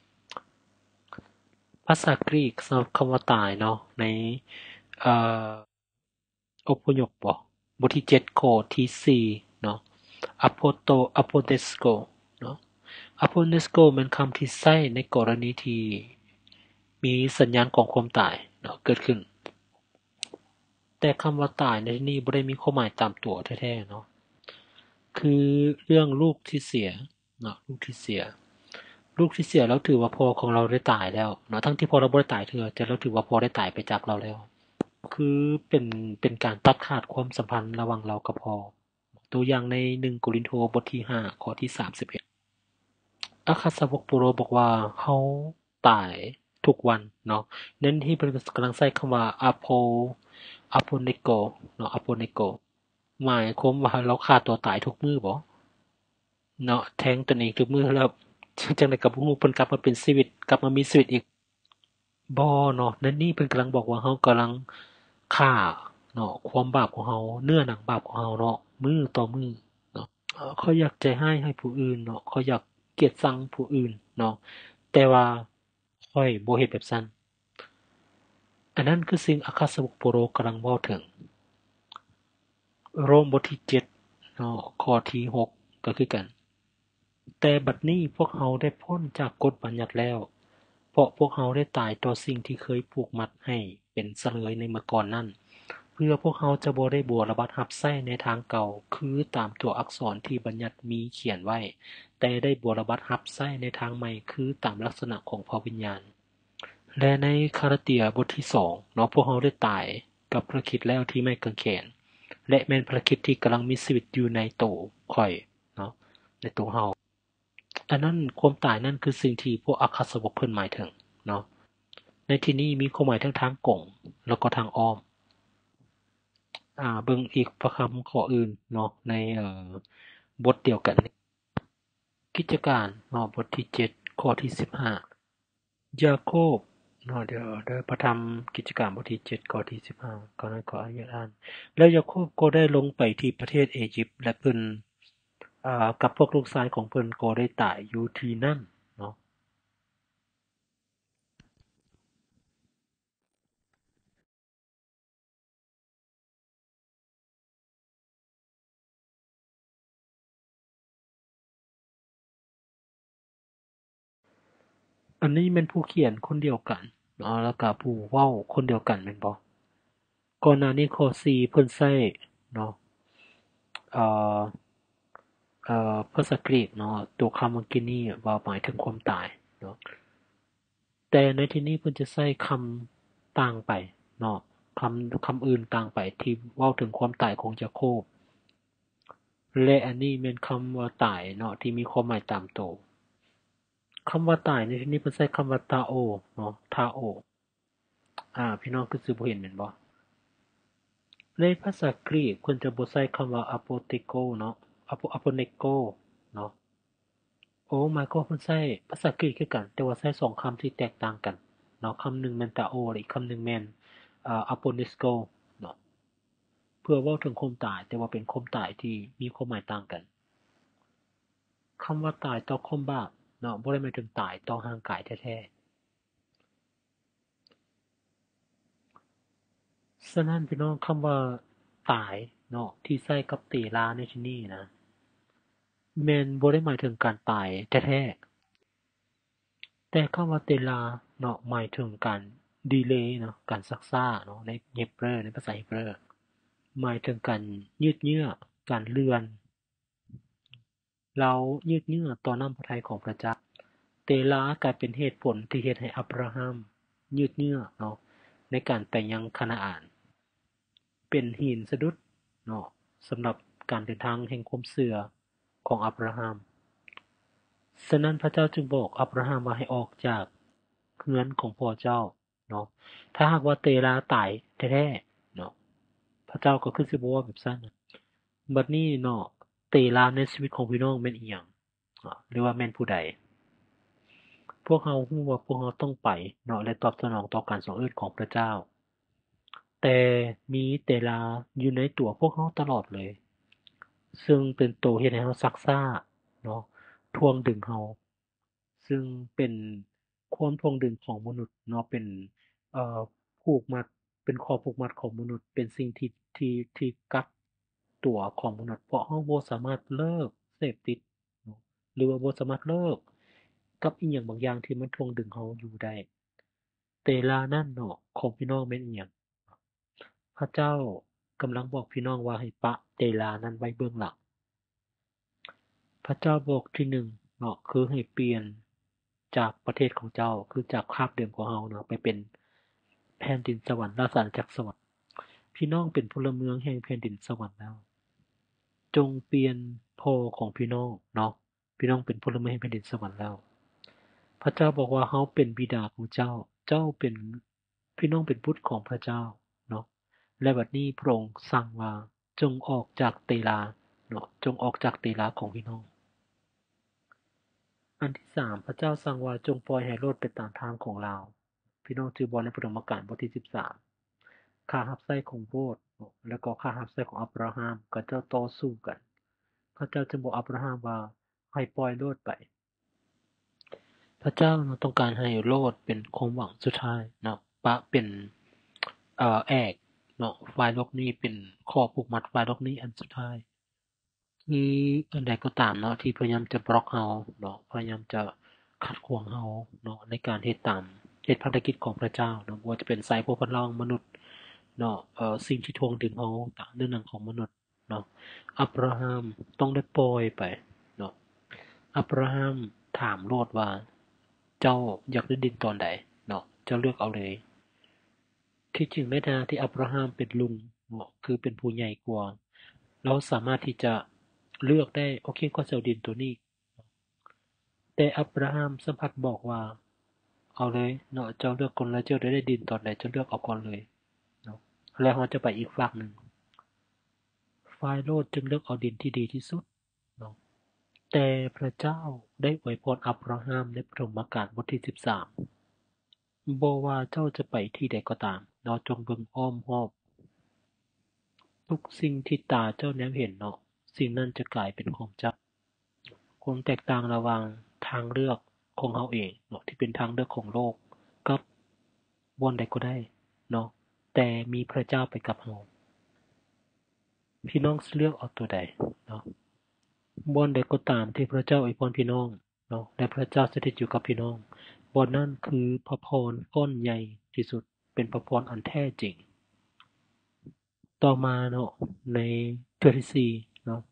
[SPEAKER 1] ภาษากรีกสำหรับคำว่าตายเนาะในเอ่ออพยพบ่บทที่เจ็ดข้อที่สี่เนาะ apoto apodesco เนาะ apodesco เป็นคำที่ใช้ในกรณีที่มีสัญญาณของความตายเนาะเกิดขึ้นแต่คำว่าตายในที่นี้บ่ได้มีความหมายตามตัวแท้ๆเนาะคือเรื่องลูกที่เสียเนาะลูกที่เสียลูกที่เสียแล้วถือว่าพ่อของเราได้ตายแล้วเนาะทั้งที่พ่อเราบ่ได้ตายเทื่อแต่เราถือว่าพ่อได้ตายไปจากเราแล้วคือเป็นเป็นการตัดขาดความสัมพันธ์ระหว่างเรากับพ่อตัวอย่างในหนึ่งโครินธ์บทที่ห้าข้อที่สามสิบเอ็ดอาคัสสาวกเปาโลบอกว่าเขาตายทุกวันเนาะเน้นที่เพิ่นกำลังใช้คำว่า apo aponeko เนาะ aponeko หมายความว่าเราฆ่าตัวตายทุกมื้อบ่เนาะแทงตนเองทุกมื้อแล้วจังได๋ก็บ่ฮู้เพิ่นกลับมาเป็นชีวิตกลับมามีชีวิตอีกบ่เนาะนั่นนี่เพิ่นกำลังบอกว่าเรากำลังฆ่าเนาะความบาปของเราเนื้อหนังบาปของเราเนาะมื้อต่อมื้อเนาะเอ่อเขาอยากใจร้ายให้ผู้อื่นเนาะเขาอยากเกลียดชังผู้อื่นเนาะแต่ว่าข้อยบ่เฮ็ดแบบซั้นอันนั้นคือสิ่งอาคัสสาวกเปาโลกำลังเว้าถึงโรมบทที่เจ็ดเนาะข้อที่หกก็คือกัน แต่บัดนี้พวกเราได้พ้นจากกฎบัญญัติแล้ว เพราะพวกเราได้ตายต่อสิ่งที่เคยผูกมัดให้เป็นเสลยในเมื่อก่อนนั้น เพื่อพวกเราจะบ่ได้บัวระบัดรับใช้ในทางเก่าคือตามตัวอักษรที่บัญญัติมีเขียนไว้ แต่ได้บัวระบัดรับใช้ในทางใหม่คือตามลักษณะของพระวิญญาณ และในคาลาเตียบทที่สองเนาะพวกเราได้ตายกับพระคริสต์แล้วที่ไม้กางเขนและแม่นพระคริสต์ที่กำลังมีชีวิตอยู่ในโตข้อยเนาะในตัวเรา อันนั้นความตายนั่นคือสิ่งที่พวกอัครสาวกเพิ่นหมายถึงเนาะในที่นี้มีความหมายทั้งทางกงแล้วก็ทางอ้อมอ่าเบิ่งอีกพระคำข้ออื่นเนาะในเอ่อบทเดียวกันกิจการเนาะบทที่เจ็ดข้อที่สิบห้ายาโคบเนาะเดี๋ยวเดี๋ยวพระธรรมกิจการบทที่เจ็ดข้อที่สิบห้าก่อนนั้นขออนุญาตอ่านแล้วยาโคบก็ได้ลงไปที่ประเทศอียิปต์และเพิ่นอ่ากับพวกลูกชายของเพิ่นก็ได้ตายอยู่ที่นั่นเนาะ อันนี้แม่นผู้เขียนคนเดียวกันเนาะแล้วก็ผู้เว้าคนเดียวกันแม่นบ่ก่อนหน้านี้ข้อสี่เพิ่นใช้เนาะเอ่อเอ่อภาษากรีกเนาะตัวคำเมื่อกี้นี้ว่าหมายถึงความตายเนาะแต่ในที่นี้เพิ่นจะใช้คำต่างไปเนาะคำคำอื่นต่างไปที่เว้าถึงความตายของยาโคบและอันนี้แม่นคำว่าตายเนาะที่มีความหมายตามโตวคำว่าตายในที่นี้เพิ่นใช้คำว่า tao เนาะ tao อ่าพี่น้องคือสิบ่เห็นแม่นบ่ ในภาษากรีกคุณจะบ่ใช้คำว่า apotheko เนาะ apo aponeko เนาะโอ้หมายความว่าเพิ่นใช้ภาษากรีกคือกันแต่ว่าใช้สองคำที่แตกต่างกันเนาะคำหนึ่งแม่น tao และอีกคำหนึ่งแม่นอ่า aponesko เนาะเพื่อเว้าถึงความตายแต่ว่าเป็นความตายที่มีความหมายต่างกันคำว่าตายต่อความบาปเนาะบ่ได้หมายถึงตายต่อร่างกายแท้ๆฉะนั้นพี่น้องคำว่าตายเนาะที่ใช้กับเตลาในที่นี้นะแม่นบ่ได้หมายถึงการตายแท้ๆ แต่คำว่าเตลาเนาะหมายถึงการดีเลย์เนาะการซักซ่าเนาะในเฮบรูในภาษาเฮบรูหมายถึงการยืดเยื้อการเลื่อนเรายืดเยื้อต่อน้ำพระทัยของพระเจ้าเตลากลายเป็นเหตุผลที่เฮ็ดให้อับราฮัมยืดเยื้อเนาะในการไปยังคานาอันเป็นหินสะดุดเนาะสำหรับการเดินทางแห่งความเชื่อของอับราฮัม ฉะนั้นพระเจ้าจึงบอกอับราฮัมว่าให้ออกจากเรือนของพ่อเจ้าเนาะถ้าหากว่าเตระตายแท้ๆเนาะพระเจ้าก็คือสิบ่เว้าแบบซั้นบัดนี้เนาะเตระในชีวิตของพี่น้องแม่นอิหยังอ่าหรือว่าแม่นผู้ใดพวกเรารู้ว่าพวกเราต้องไปเนาะและตอบสนองต่อการทรงเอิ้นของพระเจ้าแต่มีเตระอยู่ในตัวพวกเราตลอดเลยซึ่งเป็นตัวเฮ็ดให้เราซักซ่าเนาะทวงดึงเรา ซึ่งเป็นความถ่วงดึงของมนุษย์เนาะเป็นเอ่อผูกมัดเป็นข้อผูกมัดของมนุษย์เป็นสิ่งที่ที่ที่กัดตัวของมนุษย์เพราะเราบ่สามารถเลิกเสพติดเนาะหรือว่าบ่สามารถเลิกกับอิหยังบางอย่างที่มันถ่วงดึงเราอยู่ได้แต่เวลานั้นเนาะของพี่น้องแม่นอิหยังพระเจ้ากำลังบอกพี่น้องว่าให้ปะเวลานั้นไว้เบื้องหลังพระเจ้าบอกที่หนึ่งเนาะคือให้เปลี่ยนจากประเทศของเจ้าคือจากคาบเดิมของเราเนาะไปเป็นแผ่นดินสวรรค์ราชอาณาจักรสวรรค์พี่น้องเป็นพลเมืองแห่งแผ่นดินสวรรค์แล้วจงเปลี่ยนโพของพี่น้องเนาะพี่น้องเป็นพลเมืองแห่งแผ่นดินสวรรค์แล้วพระเจ้าบอกว่าเราเป็นบิดาของเจ้าเจ้าเป็นพี่น้องเป็นบุตรของพระเจ้าเนาะและบัดนี้พระองค์สั่งว่าจงออกจากเตลาเนาะจงออกจากเตลาของพี่น้องอันที่สามพระเจ้าสั่งว่าจงปล่อยให้โลดไปตามทางของเราพี่น้องถือบอลในปฐมกาลบทที่สิบสามข้าหับไส้ของโบสถ์แล้วก็ข้าหับไส้ของอับราฮัมก็เจ้าต่อสู้กันพระเจ้าจึงบอกอับราฮัมว่าให้ปล่อยโลดไปพระเจ้าต้องการให้โลดเป็นความหวังสุดท้ายเนาะปะเป็นเอ่อแอกเนาะฝ่ายโลกนี้เป็นข้อผูกมัดฝ่ายโลกนี้อันสุดท้ายคืออันใดก็ตามเนาะที่พยายามจะบล็อกเราเนาะพยายามจะขัดขวางเราเนาะในการเฮ็ดตามเฮ็ดภารกิจของพระเจ้าเนาะบ่ว่าจะเป็นสายพวกพลังมนุษย์เนาะเอ่อสิ่งที่ทวงถึงเราตามเรื่องหนังของมนุษย์เนาะอับราฮัมต้องได้ปล่อยไปเนาะอับราฮัมถามโลดว่าเจ้าอยากได้ดินตอนใดเนาะเจ้าเลือกเอาเลยที่จริงในฐานะที่อับราฮัมเป็นลุงเนาะคือเป็นผู้ใหญ่กว่าเราสามารถที่จะเลือกได้โอเคก็จะเอาดินตัวนี้แต่อับราฮัมสัมผัสบอกว่าเอาเลยเนาะเจ้าเลือกก่อนเลยเจ้าได้ได้ดินตอนไหนเจ้าเลือกเอาก่อนเลยเนาะแล้วเราจะไปอีกฝั่งหนึ่งฝ่ายโลดจึงเลือกเอาดินที่ดีที่สุดเนาะแต่พระเจ้าได้อวยพรอับราฮัมในปฐมกาลบทที่สิบสามบ่ว่าเจ้าจะไปที่ใดก็ตามเนาะจงเบิ่งอ้อมรอบทุกสิ่งที่ตาเจ้าแนมเห็นเนาะสิ่งนั้นจะกลายเป็นของเจ้าความแตกต่างระหว่างทางเลือกของเราเองเนาะที่เป็นทางเลือกของโลกกับบ่อนใดก็ได้เนาะแต่มีพระเจ้าไปกับเราพี่น้องสิเลือกเอาตัวใดเนาะบ่อนใดก็ตามที่พระเจ้าอวยพรพี่น้องเนาะและพระเจ้าสถิตอยู่กับพี่น้องบ่อนนั้นคือพระพรก้อนใหญ่ที่สุดเป็นพระพรอันแท้จริงต่อมาเนาะในตัวที่สี่เนาะ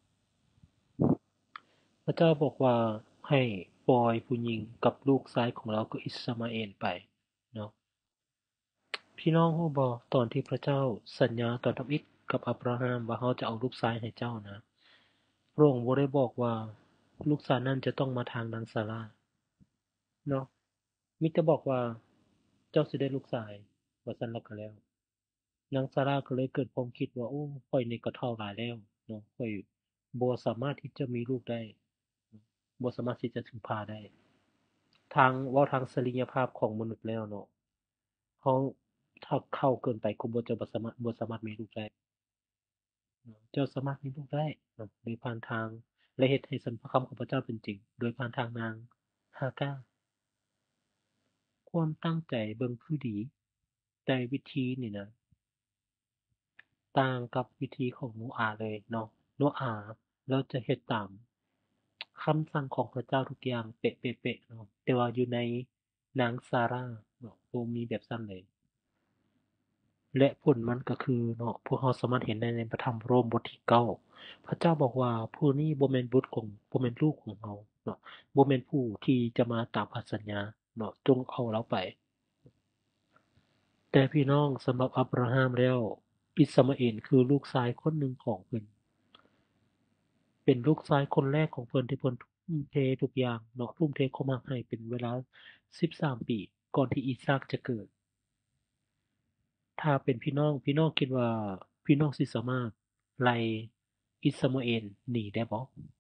[SPEAKER 1] พระเจ้าบอกว่าให้ปล่อยผู้หญิงกับลูกชายของเราคืออิสมาเอลไปเนาะพี่น้องรู้บ่ตอนที่พระเจ้าสัญญาตอนทำอิฐกับอับราฮัมว่าเขาจะเอาลูกชายให้เจ้านะพระองค์บ่ได้บอกว่าลูกชายนั้นจะต้องมาทางนางซาราเนาะมิแต่บอกว่าเจ้าสิได้ลูกชายว่าซั่นแล้วก็แล้วนางซาราก็เลยเกิดความคิดว่าโอ้ข้อยนี่ก็เฒ่าหลายแล้วเนาะข้อยบ่สามารถที่จะมีลูกได้บ่สามารถที่จะพึ่งพาได้ทางเว้าทางศักยภาพของมนุษย์แล้วเนาะเราถ้าเข้าเกินไปก็บ่จะบ่สามารถบ่สามารถมีลูกได้เนาะเจ้าสามารถมีลูกได้เนาะโดยผ่านทางและเฮ็ดให้สันพระคำของพระเจ้าเป็นจริงโดยผ่านทางนางฮากาความตั้งใจเบิ่งคือดีแต่วิธีนี่นะต่างกับวิธีของโนอาห์เลยเนาะโนอาห์เราจะเฮ็ดตามคำสั่งของพระเจ้าทุกอย่างเป๊ะๆๆเนาะแต่ว่าอยู่ในนางซาราเนาะบ่มีแบบนั้นเลย และผลมันก็คือเนาะพวกเราสามารถเห็นได้ในพระธรรมโรมบทที่เก้าพระเจ้าบอกว่าผู้นี้บ่แม่นบุตรของบ่แม่นลูกของเราเนาะบ่แม่นผู้ที่จะมาตามพันสัญญาเนาะจงเอาเราไปแต่พี่น้องสำหรับอับราฮัมแล้วอิสมาเอลคือลูกชายคนหนึ่งของเพิ่นเป็นลูกชายคนแรกของเพิ่นที่เพิ่นทุ่มเททุกอย่างเนาะทุ่มเทความรักให้เป็นเวลาสิบสามปีก่อนที่อีซากจะเกิด ถ้าเป็นพี่น้องพี่น้องคิดว่าพี่น้องสิสามารถไล่อิสมาเอลหนีได้บ่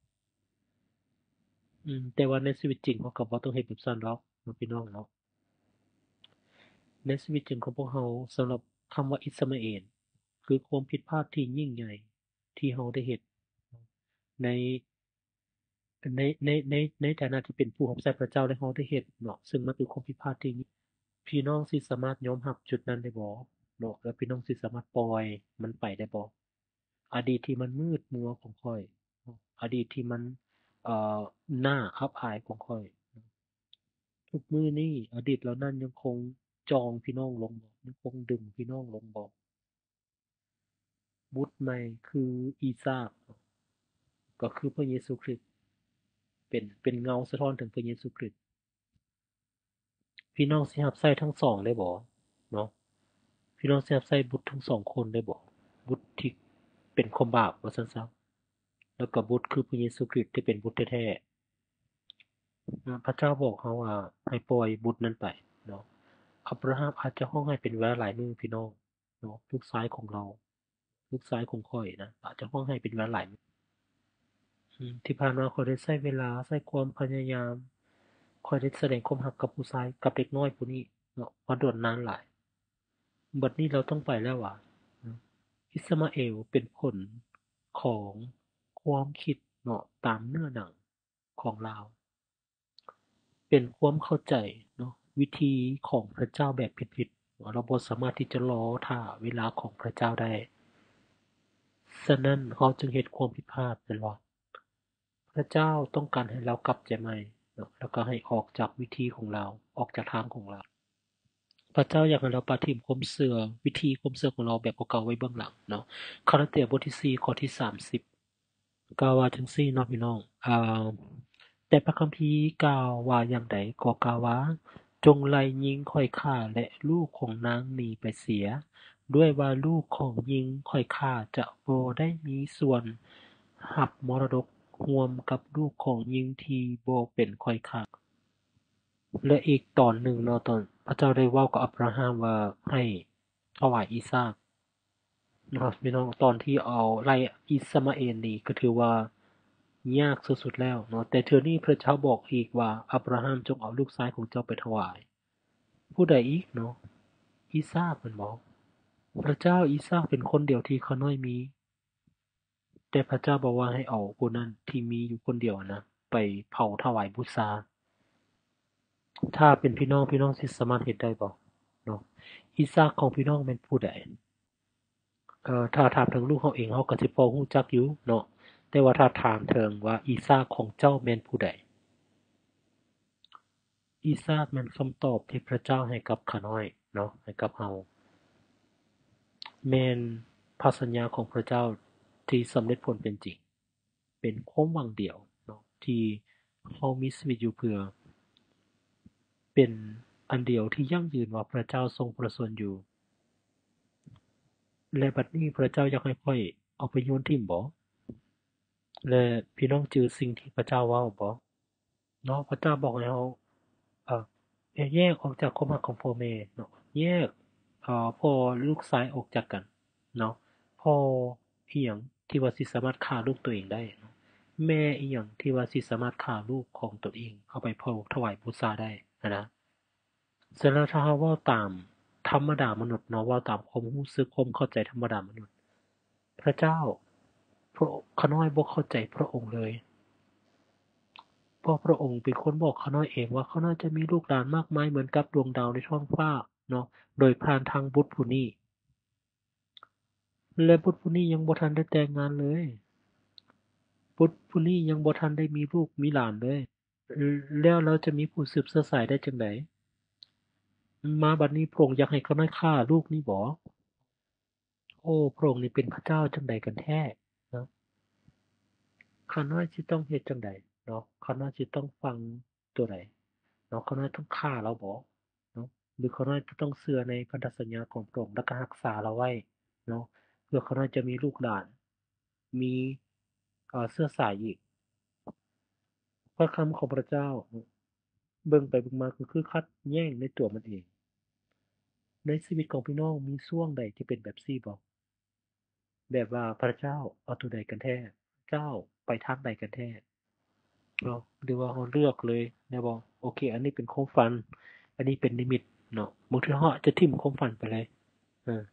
[SPEAKER 1] อืมแต่ว่าในชีวิตจริงเราก็บ่ต้องเฮ็ดแบบซั้นหรอกเนาะพี่น้องเนาะในชีวิตจริงของพวกเราสำหรับคำว่าอิสมาเอลคือความผิดพลาดที่ยิ่งใหญ่ที่เราได้เฮ็ดในในในในในฐานะที่เป็นผู้รับใช้พระเจ้าและเราได้เฮ็ดเนาะซึ่งมันเป็นความผิดพลาดที่พี่น้องสิสามารถยอมรับจุดนั้นได้บ่เนาะแล้วพี่น้องสิสามารถปล่อยมันไปได้บ่อดีตที่มันมืดมัวของข้อยอดีตที่มันเอ่อน่าอับอายของข้อยทุกมื้อนี้อดีตเหล่านั้นยังคงจองพี่น้องลงบ่ยังคงดึงพี่น้องลงบ่บุตรใหม่คืออีซากก็คือพระเยซูคริสต์เป็นเป็นเงาสะท้อนถึงพระเยซูคริสต์พี่น้องสิรับใช้ทั้งสองได้บ่เนาะพี่น้องสิรับใช้บุตรทั้งสองคนได้บ่บุตรที่เป็นคนบาปว่าซั่นซะแล้วก็บุตรคือพระเยซูคริสต์ที่เป็นบุตรแท้ๆพระเจ้าบอกเราว่าให้ปล่อยบุตรนั้นไปเนาะอับราฮัมอาจจะฮ้องไห้เป็นเวลาหลายมื้อพี่น้องเนาะลูกชายของเราลูกชายของข้อยนะอาจจะฮ้องไห้เป็นเวลาหลายมื้ออืมที่ผ่านมาข้อยได้ใช้เวลาใช้ความพยายามข้อยได้แสดงความรักกับผู้ชายกับเด็กน้อยผู้นี้เนาะมาโดนนานหลายบัดนี้เราต้องไปแล้วหว่าอิสมาเอลเป็นผลของความคิดเนาะตามเนื้อหนังของเราเป็นความเข้าใจเนาะวิธีของพระเจ้าแบบผิดๆเราบ่สามารถที่จะรอท่าเวลาของพระเจ้าได้ฉะนั้นเราจึงเฮ็ดความผิดพลาดนั่นว่าพระเจ้าต้องการให้เรากลับใจใหม่เนาะแล้วก็ให้ออกจากวิธีของเราออกจากทางของเราพระเจ้าอยากให้เราปาถิ่มความเสื่อวิธีความเสื่อของเราแบบเก่าๆไว้เบื้องหลังเนาะคาราเตียบทที่สี่ข้อที่สามสิบ กล่าวว่าจั่งซี้เนาะพี่น้องอ่าแต่พระคัมภีร์กล่าวว่าอย่างใดก็กล่าวว่าจงไล่หญิงข้อยข้าและลูกของนางหนีไปเสียด้วยว่าลูกของหญิงข้อยข้าจะบ่ได้มีส่วนรับมรดกร่วมกับลูกของหญิงที่บ่เป็นข้อยข้าและอีกตอนหนึ่งเนาะตอนพระเจ้าได้เว้ากับอับราฮัมว่าให้ถวายอีซากเนาะพี่น้องตอนที่เอาไล่อิสมาเอลนี่ก็ถือว่า ยากสุดๆแล้วเนาะแต่เทื่อนี้พระเจ้าบอกอีกว่าอับราฮัมจงเอาลูกชายของเจ้าไปถวายผู้ใดอีกเนาะอีซากแม่นบ่พระเจ้าอีซากเป็นคนเดียวที่เขาน้อยมีแต่พระเจ้าบอกว่าให้เอาผู้นั้นที่มีอยู่คนเดียวนะไปเผาถวายบูชาถ้าเป็นพี่น้องพี่น้องสิสามารถเฮ็ดได้บ่เนาะอีซากของพี่น้องแม่นผู้ใดเอ่อถ้าถามถึงลูกเขาเองเขาก็สิพอรู้จักอยู่เนาะแต่ว่าถ้าถามถึงว่าอีซากของเจ้าแม่นผู้ใด อีซากแม่นคำตอบที่พระเจ้าให้กับข้าน้อยเนาะให้กับเราแม่นพระสัญญาของพระเจ้าที่สำเร็จผลเป็นจริงเป็นความหวังเดียวเนาะที่เรามีชีวิตอยู่เพื่อเป็นอันเดียวที่ยั่งยืนว่าพระเจ้าทรงประสงค์อยู่และบัดนี้พระเจ้าอยากให้ข้อยเอาไปโยนทิ่มบ่และพี่น้องจือสิ่งที่พระเจ้าเว้าบ่เนาะพระเจ้าบอกให้เราเอ่อแยกออกจากความรักของพ่อแม่เนาะแยก เอ่อพ่อลูกซ้ายออกจากกันเนาะพ่ออีหยังที่ว่าสิสามารถฆ่าลูกตัวเองได้เนาะแม่อีหยังที่ว่าสิสามารถฆ่าลูกของตนเองเอาไปเผาถวายบูชาได้อะนะเสร็จแล้วถ้าเราเว้าตามธรรมดามนุษย์เนาะเว้าตามความรู้สึกความเข้าใจธรรมดามนุษย์พระเจ้าพระข้าน้อยบ่เข้าใจพระองค์เลยเพราะพระองค์เป็นคนบอกข้าน้อยเองว่าข้าน้อยจะมีลูกหลานมากมายเหมือนกับดวงดาวในท้องฟ้าเนาะโดยผ่านทางบุตรผู้นี้ และบุตรผู้นี้ยังบ่ทันได้แต่งงานเลยบุตรผู้นี้ยังบ่ทันได้มีลูกมีหลานเลยแล้วเราจะมีผู้สืบเชื้อสายได้จั่งใดมาบัดนี้พระองค์อยากให้เขาน้อยฆ่าลูกนี่บ่โอ้พระองค์นี่เป็นพระเจ้าจั่งใดกันแท้เนาะข้าน้อยสิต้องเฮ็ดจั่งใดเนาะข้าน้อยสิต้องฟังตัวใดเนาะข้าน้อยต้องฆ่าเราบ่เนาะหรือข้าน้อยจะต้องเชื่อในพันธสัญญาของพระองค์แล้วก็รักษาเราไว้เนาะเพื่อข้าน้อยจะมีลูกหลานมีเอ่อเชื้อสายอีก พระคำของพระเจ้าเบิ่งไปเบิ่งมาก็คือขัดแย้งในตัวมันเองในชีวิตของพี่น้องมีช่วงใดที่เป็นแบบซี้บ่แบบว่าพระเจ้าเอาตัวใดกันแท้เจ้าไปทางใดกันแท้เนาะหรือว่าเราเลือกเลยแม่นบ่โอเคอันนี้เป็นความฝันอันนี้เป็นนิมิตเนาะบางเทื่อเราอาจจะทิ่มความฝันไปเลยเออ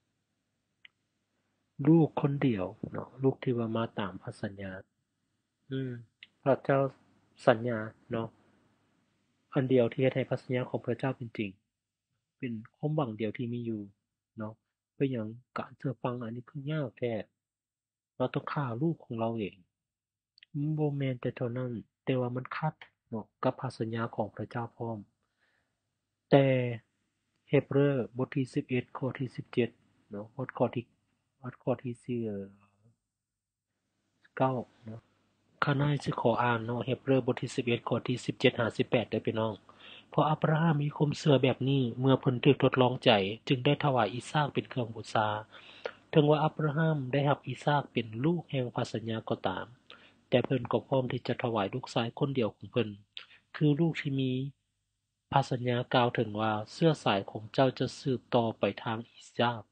[SPEAKER 1] ลูกคนเดียวเนาะลูกที่ว่ามาตามพระสัญญาอืมพระเจ้าสัญญาเนาะอันเดียวที่เฮ็ดให้พระสัญญาของพระเจ้าเป็นจริง เป็นความหวังเดียวที่มีอยู่เนาะเป็นหยังการเชื่อฟังอันนี้คือยาวแท้เราต้องฆ่าลูกของเราเองบ่แม่นแต่เท่านั้นแต่ว่ามันขัดเนาะกับพระสัญญาของพระเจ้าพร้อมแต่เฮบเรอบทที่สิบเอ็ดข้อที่สิบเจ็ดเนาะฮอดข้อที่ฮอดข้อที่สิเอ่อเก้าเนาะข้าน้อยสิขออ่านเนาะเฮบเรอบทที่สิบเอ็ดข้อที่สิบเจ็ดหาสิบแปดเด้อพี่น้องเพราะอับราฮัมมีความเชื่อแบบนี้เมื่อเพิ่นถูกทดลองใจจึงได้ถวายอีซากเป็นเครื่องบูชาถึงว่าอับราฮัมได้รับอีซากเป็นลูกแห่งพระสัญญาก็ตามแต่เพิ่นก็พร้อมที่จะถวายลูกชายคนเดียวของเพิ่นคือลูกที่มีพระสัญญากล่าวถึงว่าเชื้อสายของเจ้าจะสืบต่อไปทางอีซาก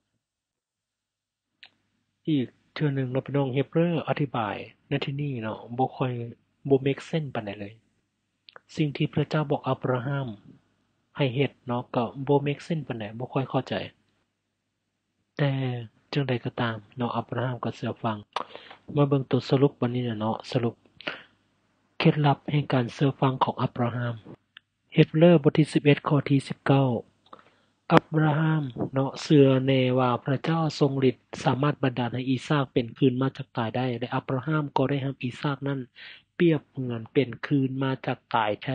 [SPEAKER 1] อีกเทื่อหนึ่งเนาะพี่น้องเฮบเรออธิบายในที่นี้เนาะบ่ค่อยบ่เมกเซนส์ปานใดเลยสิ่งที่พระเจ้าบอกอับราฮัมให้เฮ็ดเนาะก็บ่เมกเซนส์ปานใดบ่ค่อยเข้าใจแต่จั่งใดก็ตามเนาะอับราฮัมก็เชื่อฟังมาเบิ่งตัวสรุปวันนี้น่ะเนาะสรุปเคล็ดลับแห่งการเชื่อฟังของอับราฮัมเฮบเรอบทที่สิบเอ็ดข้อที่สิบเก้าอับราฮัมเนาะเชื่อแน่ว่าพระเจ้าทรงฤทธิ์สามารถบันดาลให้อีซากเป็นคืนมาจากตายได้และอับราฮัมก็ได้รับอีซากนั้นเปรียบเหมือนเป็นคืนมาจากตายแท้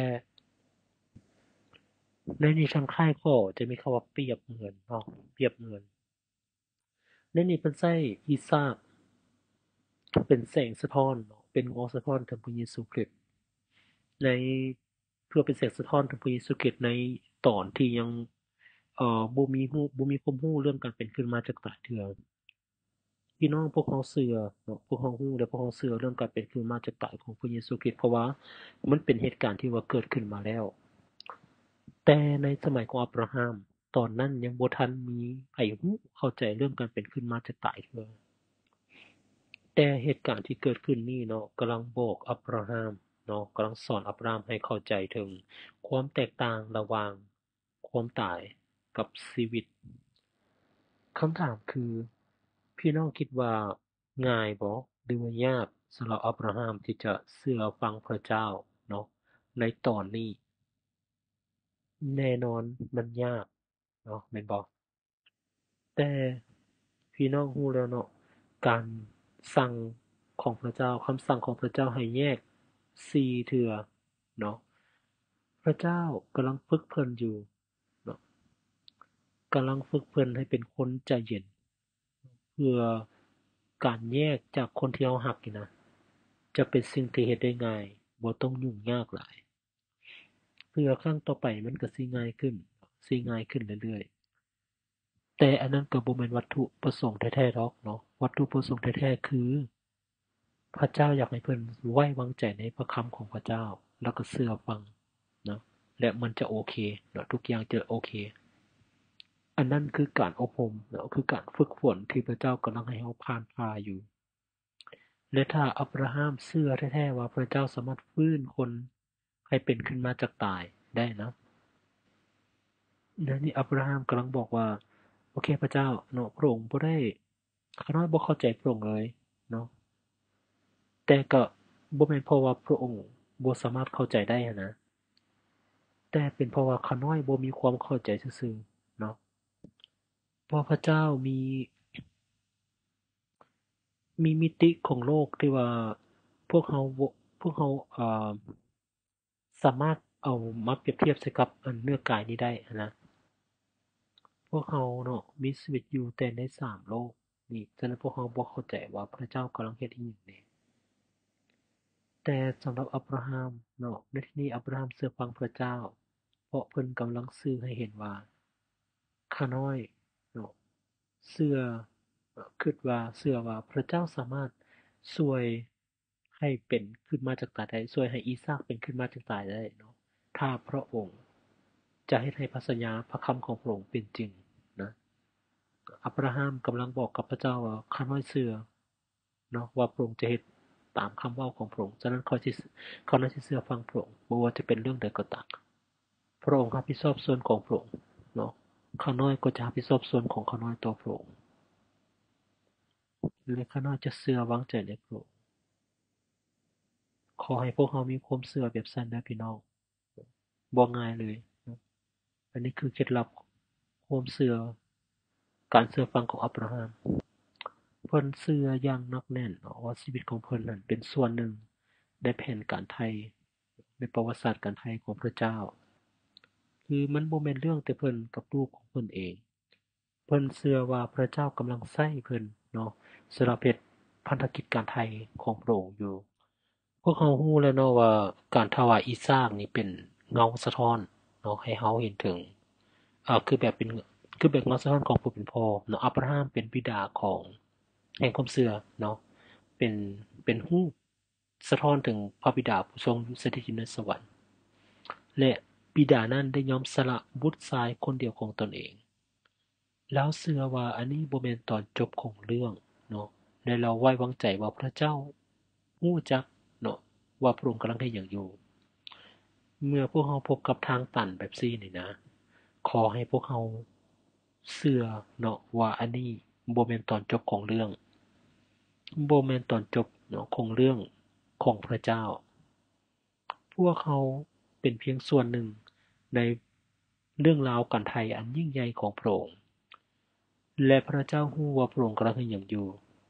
[SPEAKER 1] ในนิทานคล้ายก็จะมีคำว่าเปรียบเหมือนเนาะเปรียบเหมือนในนี้เพิ่นใช้อีซากเป็นแสงสะท้อนเนาะเป็นเงาะสะท้อนถึงพระเยซูคริสต์ในเพื่อเป็นแสงสะท้อนถึงพระเยซูคริสต์ในตอนที่ยังเอ่อบ่มีรู้บ่มีความรู้เรื่องการเป็นขึ้นมาจากตายเทื่อพี่น้องพวกเราเชื่อเนาะพวกเรารู้และพวกเราเชื่อเรื่องการเป็นขึ้นมาจากตายของพระเยซูคริสต์เพราะว่ามันเป็นเหตุการณ์ที่ว่าเกิดขึ้นมาแล้วแต่ในสมัยของอับราฮัมตอนนั้นยังบ่ทันมีไผรู้เข้าใจเรื่องการเป็นขึ้นมาจากตายเทื่อแต่เหตุการณ์ที่เกิดขึ้นนี้เนาะกำลังบอกอับราฮัมเนาะกำลังสอนอับราฮัมให้เข้าใจถึงความแตกต่างระหว่างความตายกับชีวิตคำถามคือพี่น้องคิดว่าง่ายบ่หรือว่ายากสำหรับอับราฮัมที่จะเชื่อฟังพระเจ้าเนาะในตอนนี้แน่นอนมันยากเนาะแม่นบ่แต่พี่น้องรู้แล้วเนาะการสั่งของพระเจ้าคำสั่งของพระเจ้าให้แยกสี่เทื่อเนาะพระเจ้ากำลังฝึกเพิ่นอยู่เนาะกำลังฝึกเพิ่นให้เป็นคนใจเย็นเพื่อการแยกจากคนที่เรารักนี่นะจะเป็นสิ่งที่เฮ็ดได้ง่ายบ่ต้องยุ่งยากหลายเพื่อครั้งต่อไปมันก็สิง่ายขึ้นสิง่ายขึ้นเรื่อยๆแต่อันนั้นก็บ่แม่นวัตถุประสงค์แท้ๆดอกเนาะวัตถุประสงค์แท้ๆคือ พระเจ้าอยากให้เพิ่นไว้วางใจในพระคำของพระเจ้าแล้วก็เชื่อฟังเนาะและมันจะโอเคเนาะทุกอย่างจะโอเคอันนั้นคือการอบรมเนาะคือการฝึกฝนที่พระเจ้ากำลังให้เราผ่านพาอยู่และถ้าอับราฮัมเชื่อแท้ๆว่าพระเจ้าสามารถฟื้นคนให้เป็นขึ้นมาจากตายได้นะและนี่อับราฮัมกำลังบอกว่าโอเคพระเจ้าเนาะพระองค์บ่ได้ข้าน้อยบ่เข้าใจพระองค์เลยเนาะ แต่ก็บ่แม่นเพราะว่าพระองค์บ่สามารถเข้าใจได้หั้นนะแต่เป็นเพราะว่าข้าน้อยบ่มีความเข้าใจซื่อๆเนาะเพราะพระเจ้ามีมีมิติของโลกที่ว่าพวกเราบ่พวกเราเอ่อสามารถเอามาเปรียบเทียบใส่กับอันเนื้อกายนี้ได้หั้นนะพวกเราเนาะมีชีวิตอยู่แต่ในสามโลกนี่ฉะนั้นพวกเราบ่เข้าใจว่าพระเจ้ากำลังเฮ็ดอิหยังแหน่แต่สำหรับอับราฮัมเนาะในที่นี้อับราฮัมเชื่อฟังพระเจ้า เพราะเพิ่นกำลังสื่อให้เห็นว่าข้าน้อยเนาะเชื่อเอ่อคิดว่าเชื่อว่าพระเจ้าสามารถช่วยให้เป็นขึ้นมาจากตายได้ช่วยให้อีซากเป็นขึ้นมาจากตายได้เนาะถ้าพระองค์จะเฮ็ดให้พระสัญญาพระคำของพระองค์เป็นจริงนะอับราฮัมกำลังบอกกับพระเจ้าว่าข้าน้อยเชื่อเนาะว่าพระองค์จะเฮ็ดตามคำเว้าของพระองค์ฉะนั้นข้อยสิข้าน้อยสิเชื่อฟังพระองค์บ่ว่าจะเป็นเรื่องใดก็ตาม พระองค์รับผิดชอบส่วนของพระองค์เนาะข้าน้อยก็จะรับผิดชอบส่วนของข้าน้อยต่อพระองค์และข้าน้อยจะเชื่อวางใจในพระองค์ขอให้พวกเรามีความเชื่อแบบนั้นนะพี่น้องบ่ง่ายเลยเนาะอันนี้คือเคล็ดลับความเชื่อการเชื่อฟังของอับราฮัมเพิ่นเชื่ออย่างหนักแน่นเนาะว่าชีวิตของเพิ่นนั้นเป็นส่วนหนึ่งในแผนการไทยในประวัติศาสตร์การไทยของพระเจ้าคือมันบ่แม่นเรื่องแต่เพิ่นกับลูกของเพิ่นเองเพิ่นเชื่อว่าพระเจ้ากำลังใช้เพิ่นเนาะสำหรับเฮ็ดพันธกิจการไทยของพระองค์อยู่พวกเรารู้แล้วเนาะว่าการถวายอีซากนี่เป็นเงาสะท้อนเนาะให้เราเห็นถึงอ่าคือแบบเป็นคือแบบเงาสะท้อนของผู้เป็นพ่อเนาะอับราฮัมเป็นบิดาของแห่งความเชื่อเนาะ เป็นเป็นรูปสะท้อนถึงพระบิดาผู้ทรงสถิตอยู่ในสวรรค์และบิดานั้นได้ยอมสละบุตรชายคนเดียวของตนเองแล้วเชื่อว่าอันนี้บ่แม่นตอนจบของเรื่องเนาะและเราไว้วางใจว่าพระเจ้ารู้จักเนาะว่าพระองค์กำลังเฮ็ดหยังอยู่เมื่อพวกเราพบกับทางตันแบบซี้นี่นะขอให้พวกเราเชื่อเนาะว่าอันนี้บ่แม่นตอนจบของเรื่องบ่แม่นตอนจบเนาะของเรื่องของพระเจ้า พวกเขาเป็นเพียงส่วนหนึ่งในเรื่องราวการไถ่อันยิ่งใหญ่ของพระองค์และพระเจ้ารู้ว่าพระองค์กำลังเฮ็ดหยังอยู่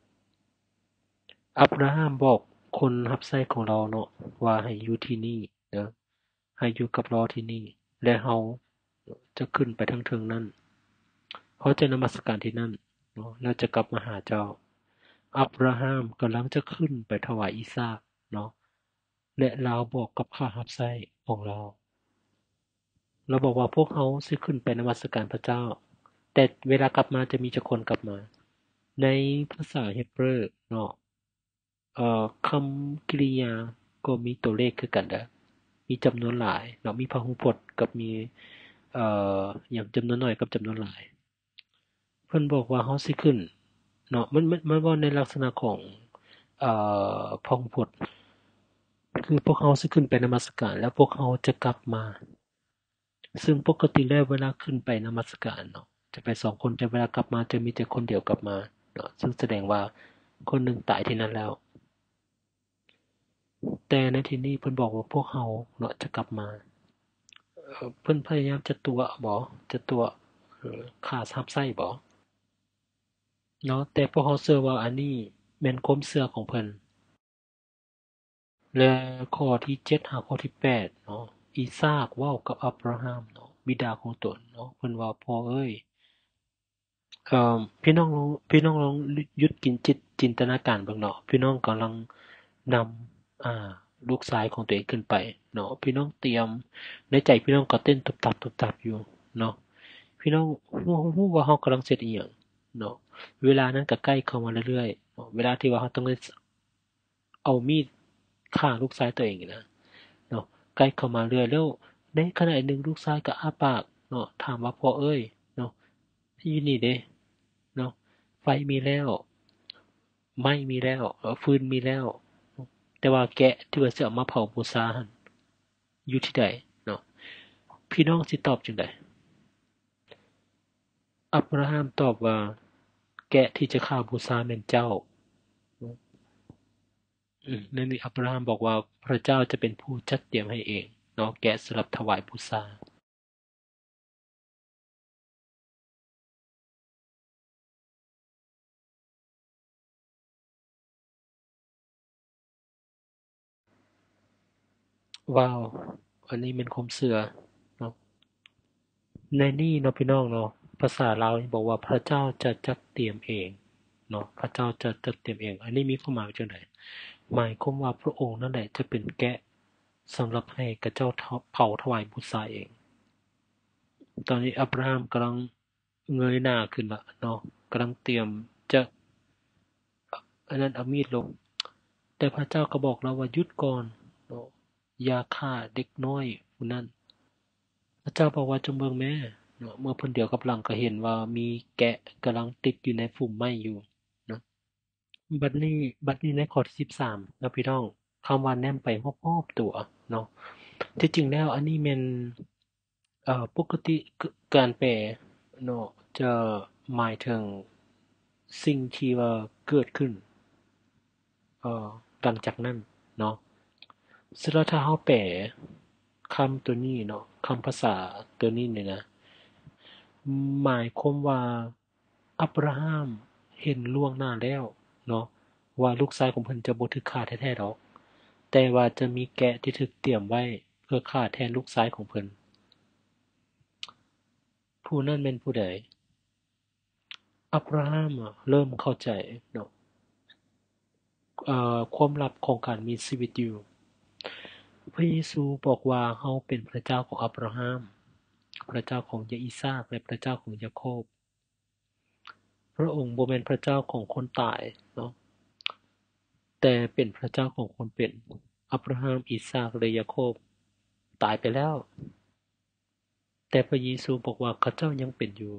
[SPEAKER 1] อับราฮัมบอกคนรับใช้ของเราเนาะว่าให้อยู่ที่นี่เด้อให้อยู่กับเราที่นี่และเราจะขึ้นไปทางเทิงนั้นเขาจะนมัสการที่นั่นเนาะแล้วจะกลับมาหาเจ้าอับราฮัมกำลังจะขึ้นไปถวายอีซากเนาะและเราบอกกับข้ารับใช้ของเรา เราบอกว่าพวกเขาสิขึ้นไปนมัสการพระเจ้าแต่เวลากลับมาจะมีจักคนกลับมาในภาษาฮีบรูเนาะเอ่อคำกริยาก็มีตัวเลขคือกันเด้อมีจำนวนหลายเนาะมีพหูพจน์กับมีเอ่ออย่างจำนวนน้อยกับจำนวนหลายเพิ่นบอกว่าเขาสิขึ้นเนาะมันมันมันเว้าในลักษณะของเอ่อพหูพจน์คือพวกเขาสิขึ้นไปนมัสการแล้วพวกเขาจะกลับมา ซึ่งปกติแล้วเวลาขึ้นไปนมัสการเนาะจะไปสองคนแต่เวลากลับมาจะมีแต่คนเดียวกลับมาเนาะซึ่งแสดงว่าคนหนึ่งตายที่นั่นแล้วแต่ในที่นี้เพิ่นบอกว่าพวกเฮาเนาะจะกลับมาเอ่อเพิ่นพยายามจะตัวบ่จะตัวเอ่อฆ่าทับไส้บ่เนาะแต่พวกเฮาเชื่อว่าอันนี้แม่นความเชื่อของเพิ่นและข้อที่เจ็ดหาข้อที่แปดเนาะอีซากเว้ากับอับราฮัมเนาะบิดาของตนเนาะเพิ่นว่าพ่อเอ้ย เอ่อพี่น้องลองพี่น้องลองหยุดกินจิตจินตนาการเบิ่งเนาะพี่น้องกำลังนำอ่าลูกชายของตัวเองขึ้นไปเนาะพี่น้องเตรียมในใจพี่น้องก็เต้นตุบๆๆอยู่เนาะพี่น้องรู้รู้ว่าเรากำลังเฮ็ดอิหยังเนาะเวลานั้นก็ใกล้เข้ามาเรื่อยๆเนาะเวลาที่ว่าเราต้องได้เอามีดฆ่าลูกชายตัวเองนี่นะเนาะใกล้เข้ามาเรื่อยแล้วในขณะหนึ่งลูกชายก็อ้าปากเนาะถามว่าพ่อเอ้ยเนาะอยู่นี่เด้ เนาะไฟมีแล้วไม้มีแล้วเอ่อฟืนมีแล้วแต่ว่าแกะที่ว่าสิเอามาเผาบูชาหั่นอยู่ที่ใดเนาะพี่น้องสิตอบจั่งใดอับราฮัมตอบว่าแกะที่จะฆ่าบูชาแม่นเจ้าอืมนั่นนี่อับราฮัมบอกว่าพระเจ้าจะเป็นผู้จัดเตรียมให้เองเนาะแกะสำหรับถวายบูชาว้าวอันนี้เป็นความเชื่อเนาะในนี่เนาะพี่น้องเนาะภาษาลาวนี่บอกว่าพระเจ้าจะจัดเตรียมเองเนาะพระเจ้าจะจัดเตรียมเองอันนี้มีความหมายว่าจั่งใด หมายความว่าพระองค์นั่นแหละจะเป็นแกะสำหรับให้กับเจ้าเผาถวายบูชาเองตอนนี้อับราฮัมกำลังเงยหน้าขึ้นละเนาะกำลังเตรียมจะอันนั้นเอามีดลงแต่พระเจ้าก็บอกเราว่าหยุดก่อนเนาะอย่าฆ่าเด็กน้อยผู้นั้นพระเจ้าบอกว่าจงเบิ่งแม่เนาะเมื่อเพิ่นเดียวกับหลังก็เห็นว่ามีแกะกำลังติดอยู่ในฝุ่มไหม้อยู่เนาะบัดนี้บัดนี้ในข้อที่สิบสามเนาะพี่น้องคำว่าแนมไปรอบๆตัวเนาะ ที่จริงแล้วอันนี้แม่นเอ่อปกติกการแปลเนาะจะหมายถึงสิ่งที่ว่าเกิดขึ้นเอ่อหลังจากนั้นเนาะสำหรับถ้าเราแปลคำตัวนี้เนาะคำภาษาตัวนี้เนี่ยนะหมายความว่าอับราฮัมเห็นล่วงหน้าแล้วเนาะว่าลูกชายของเพิ่นจะบ่ถูกฆ่าแท้ๆดอกแต่ว่าจะมีแกะที่ถูกเตรียมไว้เพื่อฆ่าแทนลูกชายของเพิ่นผู้นั้นแม่นผู้ใดอับราฮัมอะเริ่มเข้าใจเนาะเอ่อความลับของการมีชีวิตอยู่พระเยซูบอกว่าเฮาเป็นพระเจ้าของอับราฮัมพระเจ้าของอิซากและพระเจ้าของยาโคบพระองค์บ่แม่นพระเจ้าของคนตายเนาะแต่เป็นพระเจ้าของคนเป็นอับราฮัมอิซากและยาโคบตายไปแล้วแต่พระเยซูบอกว่าเขาเจ้ายังเป็นอยู่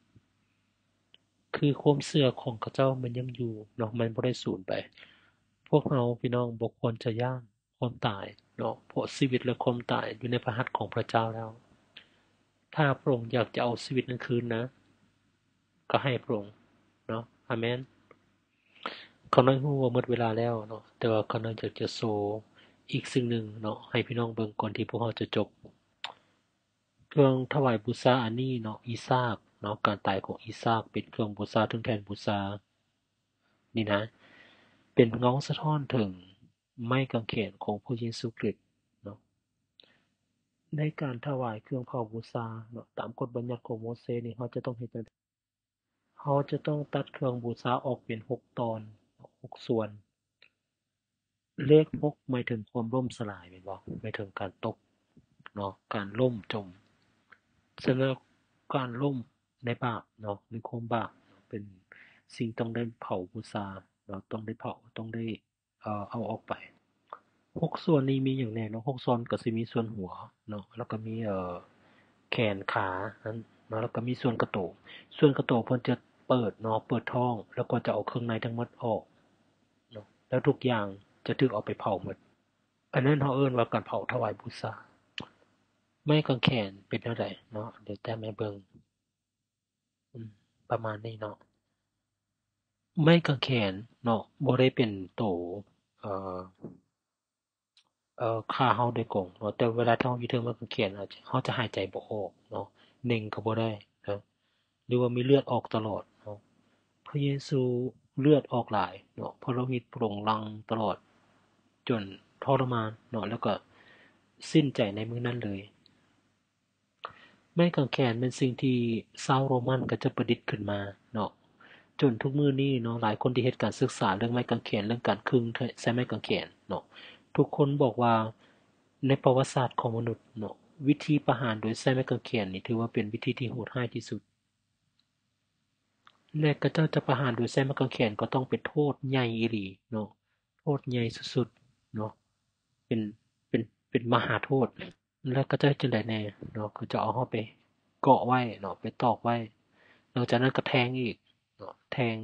[SPEAKER 1] คือความเชื่อของเขาเจ้ามันยังอยู่เนาะมันบ่ได้สูญไปพวกเราพี่น้องบ่ควรจะย้านความตายเนาะเพราะชีวิตและความตายอยู่ในพระหัตถ์ของพระเจ้าแล้วถ้าพระองค์อยากจะเอาชีวิตนั้นคืนนะก็ให้พระองค์เนาะอาเมนเขาน้อยรู้ว่าหมดเวลาแล้วเนาะแต่ว่าเขาน้อยอยากจะโชว์อีกสิ่งหนึ่งเนาะให้พี่น้องเบิ่งก่อนที่พวกเราจะจบเครื่องถวายบูชาอันนี้เนาะอีซากเนาะการตายของอีซากเป็นเครื่องบูชาถึงแทนบูชานี่นะเป็นเงาสะท้อนถึงไม้กางเขนของพระเยซูคริสต์เนาะในการถวายเครื่องเผาบูชาเนาะตามกฎบัญญัติของโมเสสนี่เราจะต้องเฮ็ดจั่งใดเราจะต้องตัดเครื่องบูชาออกเป็นหกตอนหกส่วนเลขหกหมายถึงความล่มสลายแม่นบ่หมายถึงการตกเนาะการล่มจมฉะนั้นการล่มในบาปเนาะหรือความบาปเป็นสิ่งต้องได้เผาบูชาเนาะต้องได้เผาต้องได้เอ่อเอาออกไป หกส่วนนี้มีอย่างแน่เนาะหกส่วนก็สิมีส่วนหัวเนาะแล้วก็มีเอ่อแขนขานั้นเนาะแล้วก็มีส่วนกระโตกส่วนกระโตกเพิ่นจะเปิดเนาะเปิดท้องแล้วก็จะเอาเครื่องในทั้งหมดออกเนาะแล้วทุกอย่างจะถูกเอาไปเผาหมดอันนั้นเขาเอิ้นว่าการเผาถวายบูชาไม้กางแขนเป็นแนวใดเนาะเดี๋ยวแต้มให้เบิ่งอืมประมาณนี้เนาะไม้กางแขนเนาะบ่ได้เป็นโตเอ่อ เอ่อฆ่าเราโดยกงเนาะแต่เวลาที่เราอยู่เทิงไม้กางเขนอะเราจะหายใจบ่ออกเนาะเน่งก็บ่ได้เนาะหรือว่ามีเลือดออกตลอดเนาะพระเยซูเลือดออกหลายเนาะพระโลหิตโปร่งหลั่งตลอดจนทรมานเนาะแล้วก็สิ้นใจในมื้อนั้นเลยไม้กางเขนเป็นสิ่งที่ชาวโรมันก็จะประดิษฐ์ขึ้นมาเนาะจนทุกมื้อนี้เนาะหลายคนที่เฮ็ดการศึกษาเรื่องไม้กางเขนเรื่องการขึงใช้ไม้กางเขนเนาะทุกคนบอกว่า ในประวัติศาสตร์ของมนุษย์เนาะวิธีประหารโดยใช้ไม้กางเขนนี่ถือว่าเป็นวิธีที่โหดร้ายที่สุดและก็เจ้าจะประหารโดยใช้ไม้กางเขนก็ต้องเป็นโทษใหญ่อีหลีเนาะโทษใหญ่สุดๆเนาะเป็นเป็นเป็นมหาโทษแล้วก็จะเฮ็ดจั่งใดแหน่เนาะก็จะเอาเราไปเกาะไว้เนาะไปตอกไว้หลังจากนั้นก็แทงอีกเนาะแทง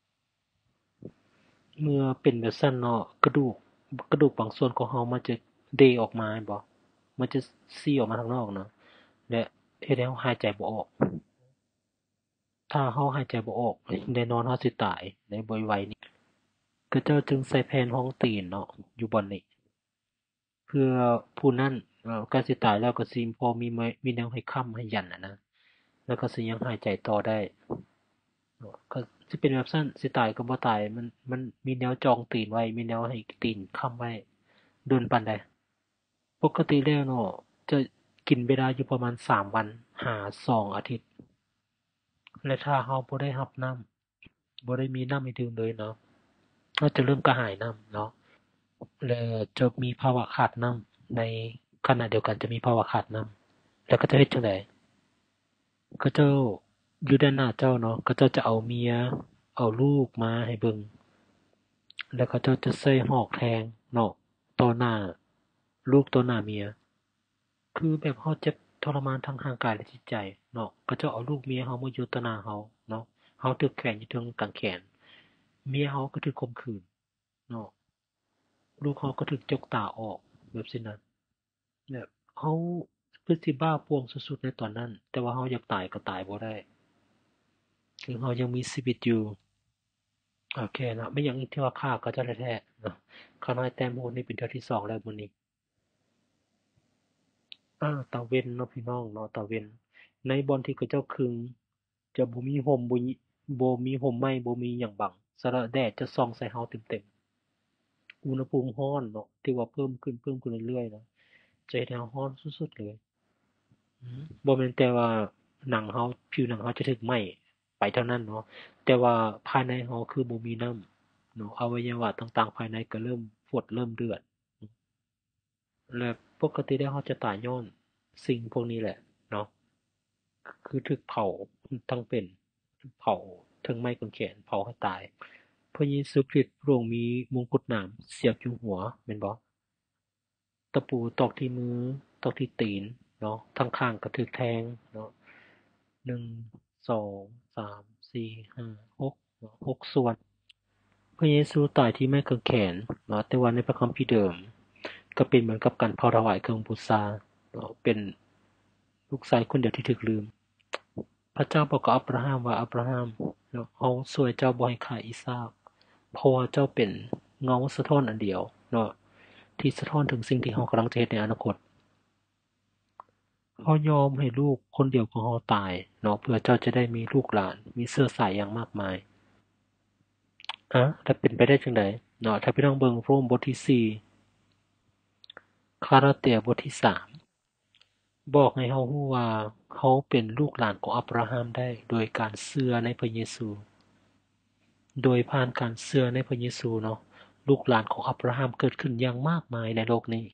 [SPEAKER 1] เมื่อเป็นแบบซั้นเนาะกระดูกกระดูกบางส่วนของเรามันจะเดออกมาแม่นบ่มันจะซี้ออกมาข้างนอกเนาะ และเฮ็ดให้เราหายใจบ่ออก ถ้าเราหายใจบ่ออกแน่นอนเราสิตายในบ่ไวๆนี้เขาเจ้าจึงใส่แผ่นรองตีนเนาะอยู่บ่อนนี้เพื่อผู้นั้นเอ่อใกล้สิตายแล้วก็สิพอมีไม้มีแนวให้ค้ำให้ยันอะนะแล้วก็สิยังหายใจต่อได้เนาะก็สิเป็นแบบซั้นสิตายก็บ่ตายมันมันมีแนวจองตีนไว้มีแนวให้ตีนค้ำไว้โดนปานใดปกติแล้วเนาะจะกินเวลาอยู่ประมาณสามวันหาสองอาทิตย์และถ้าเราบ่ได้รับน้ำ บ่ได้มีน้ำให้ดื่มเลยเนาะก็จะเริ่มกระหายน้ำเนาะและจะมีภาวะขาดน้ำในขณะเดียวกันจะมีภาวะขาดน้ำแล้วก็จะเฮ็ดจั่งใดเขาเจ้าอยู่ด้านหน้าเจ้าเนาะเขาเจ้าจะเอาเมียเอาลูกมาให้เบิ่งแล้วเขาเจ้าจะใส่หอกแทงเนาะต่อหน้าลูกต่อหน้าเมียคือแบบเราเจ็บทรมานทั้งร่างกายและจิตใจเนาะเขาเจ้าเอาลูกเมียเรามาอยู่ต่อหน้าเราเนาะเราถูกแขวนอยู่เทิงกางแขนเมียเราก็ถูกข่มขืนเนาะ ลูกเขาก็ถูกจกตาออกแบบซี้นะแบบเขาคือสิบ้าป่วงสุดๆในตอนนั้นแต่ว่าเขาอยากตายก็ตายบ่ได้ถึงเขายังมีชีวิตอยู่โอเคเนาะไม่อย่างอื่นที่ว่าฆ่าก็จะแท้ๆเนาะข้าน้อยแต้มโหดนี่เป็นเทื่อที่สองแล้วมื้อนี้อาตาเว้นเนาะพี่น้องเนาะตาเว้นในบ่อนที่เขาเจ้าขึงจะบ่มีร่มบ่มีบ่มีร่มไม้บ่มีหยังบังสะแดดจะส่องใส่เฮาเต็มๆอุณหภูมิร้อนเนาะที่ว่าเพิ่มขึ้นเพิ่มขึ้นเรื่อยๆนะจะเฮ็ดให้เราร้อนสุดๆเลยอือบ่แม่นแต่ว่าหนังเฮาผิวหนังเฮาจะถูกไหม้ไปเท่านั้นเนาะแต่ว่าภายในเฮาคือบ่มีน้ำเนาะอวัยวะต่างๆภายในก็เริ่มฟดเริ่มเดือดและปกติแล้วเฮาจะตายย้อนสิ่งพวกนี้แหละเนาะคือถูกเผาทั้งเป็นเผาถึงไม้กางเขนเผาให้ตาย พระเยซูคริสต์พระองค์มีมงกุฎหนามเสียบอยู่หัวแม่นบ่ตะปูตอกที่มือตอกที่ตีนเนาะทั้งข้างก็ถูกแทงเนาะหนึ่ง สอง สาม สี่ ห้า หกเนาะหกส่วนพระเยซูตายที่ไม้กางเขนเนาะแต่ว่าในพระคัมภีร์เดิมก็เป็นเหมือนกับการเผาถวายเครื่องบูชาเนาะเป็นลูกชายคนเดียวที่ถูกลืมพระเจ้าบอกกับอับราฮัมว่าอับราฮัมเนาะเราช่วยเจ้าบ่ให้ฆ่าอีซาก เพราะว่าเจ้าเป็นเงาสะท้อนอันเดียวเนาะที่สะท้อนถึงสิ่งที่เรากำลังจะเฮ็ดในอนาคตเรายอมให้ลูกคนเดียวของเราตายเนาะเพื่อเจ้าจะได้มีลูกหลานมีเชื้อสายอย่างมากมายอะถ้าเป็นไปได้จังไดเนาะถ้าพี่น้องเบิ่งโรมบทที่สี่คาราเตียบทที่สามบอกให้เรารู้ว่าเราเป็นลูกหลานของอับราฮัมได้โดยการเชื่อในพระเยซูโดยผ่านการเชื่อในพระเยซูเนาะลูกหลานของอับราฮัมเกิดขึ้นอย่างมากมายในโลกนี้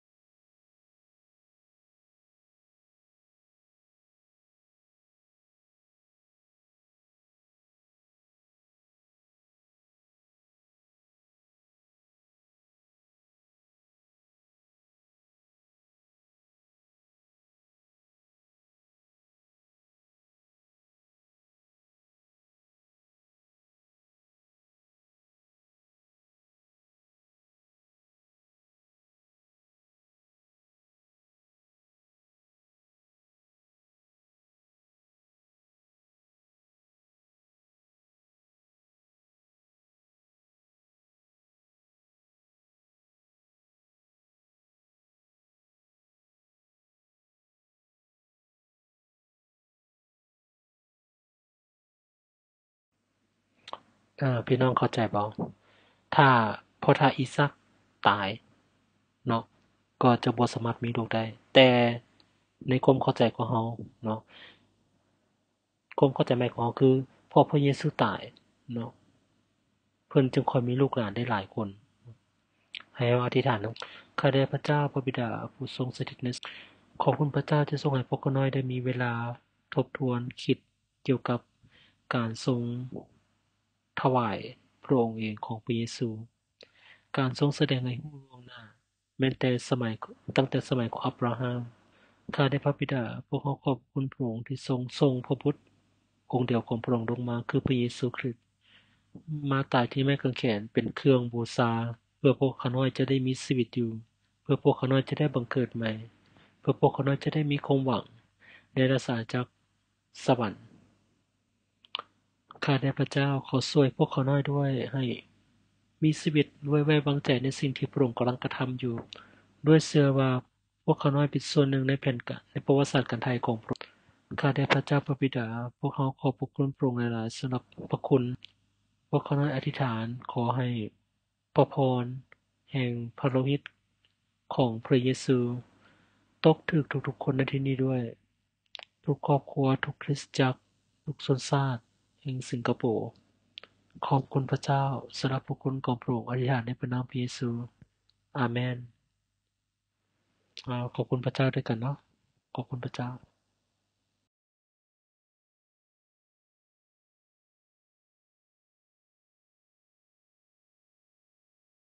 [SPEAKER 1] เออพี่น้องเข้าใจบ่ถ้าเพราะถ้าอิซักตายเนาะก็จะบ่สามารถมีลูกได้แต่ในความเข้าใจของเราเนาะความเข้าใจใหม่ของเราคือพอพระเยซูตายเนาะเพิ่นจึงค่อยมีลูกหลานได้หลายคนให้เราอธิษฐานนำข้าแต่พระเจ้าพระบิดาผู้ทรงสถิตในขอบคุณพระเจ้าที่ทรงให้พวกข้าน้อยได้มีเวลาทบทวนคิดเกี่ยวกับการทรงถวายพระองค์เองของพระเยซู การทรงแสดงให้รู้ล่วงหน้าแม้แต่สมัยตั้งแต่สมัยของอับราฮัมข้าแต่พระบิดาพวกเขาขอบคุณพระองค์ที่ทรงส่งพระบุตรองค์เดียวของพระองค์ลงมาคือพระเยซูคริสต์มาตายที่ไม้กางเขนเป็นเครื่องบูชาเพื่อพวกเขาน้อยจะได้มีชีวิตอยู่เพื่อพวกเขาน้อยจะได้บังเกิดใหม่เพื่อพวกเขาน้อยจะได้มีความหวังในราชอาณาจักรสวรรค์ข้าแต่พระเจ้าขอช่วยพวกเขาน้อยด้วยให้ มีชีวิตด้วยไว้วางใจในสิ่งที่พระองค์กำลังกระทำอยู่ด้วยเชื่อว่าพวกเขาน้อยเป็นส่วนหนึ่งในแผนการในประวัติศาสตร์การไทยของพระองค์ข้าแต่พระเจ้าพระบิดาพวกเขาขอบพระคุณพระองค์หลายๆสำหรับพระคุณพวกเขาน้อยอธิษฐานขอให้พระพรแห่งพระโลหิตของพระเยซูตกถึกทุกๆคนในที่นี้ด้วยทุกครอบครัวทุกคริสตจักรทุกชนชาติแห่งสิงคโปร์ ขอบคุณพระเจ้าสำหรับพระคุณของพระองค์อธิษฐานในพระนามพระเยซูอาเมนอ่าขอบคุณพระเจ้าด้วยกันเนาะขอบคุณพระเจ้า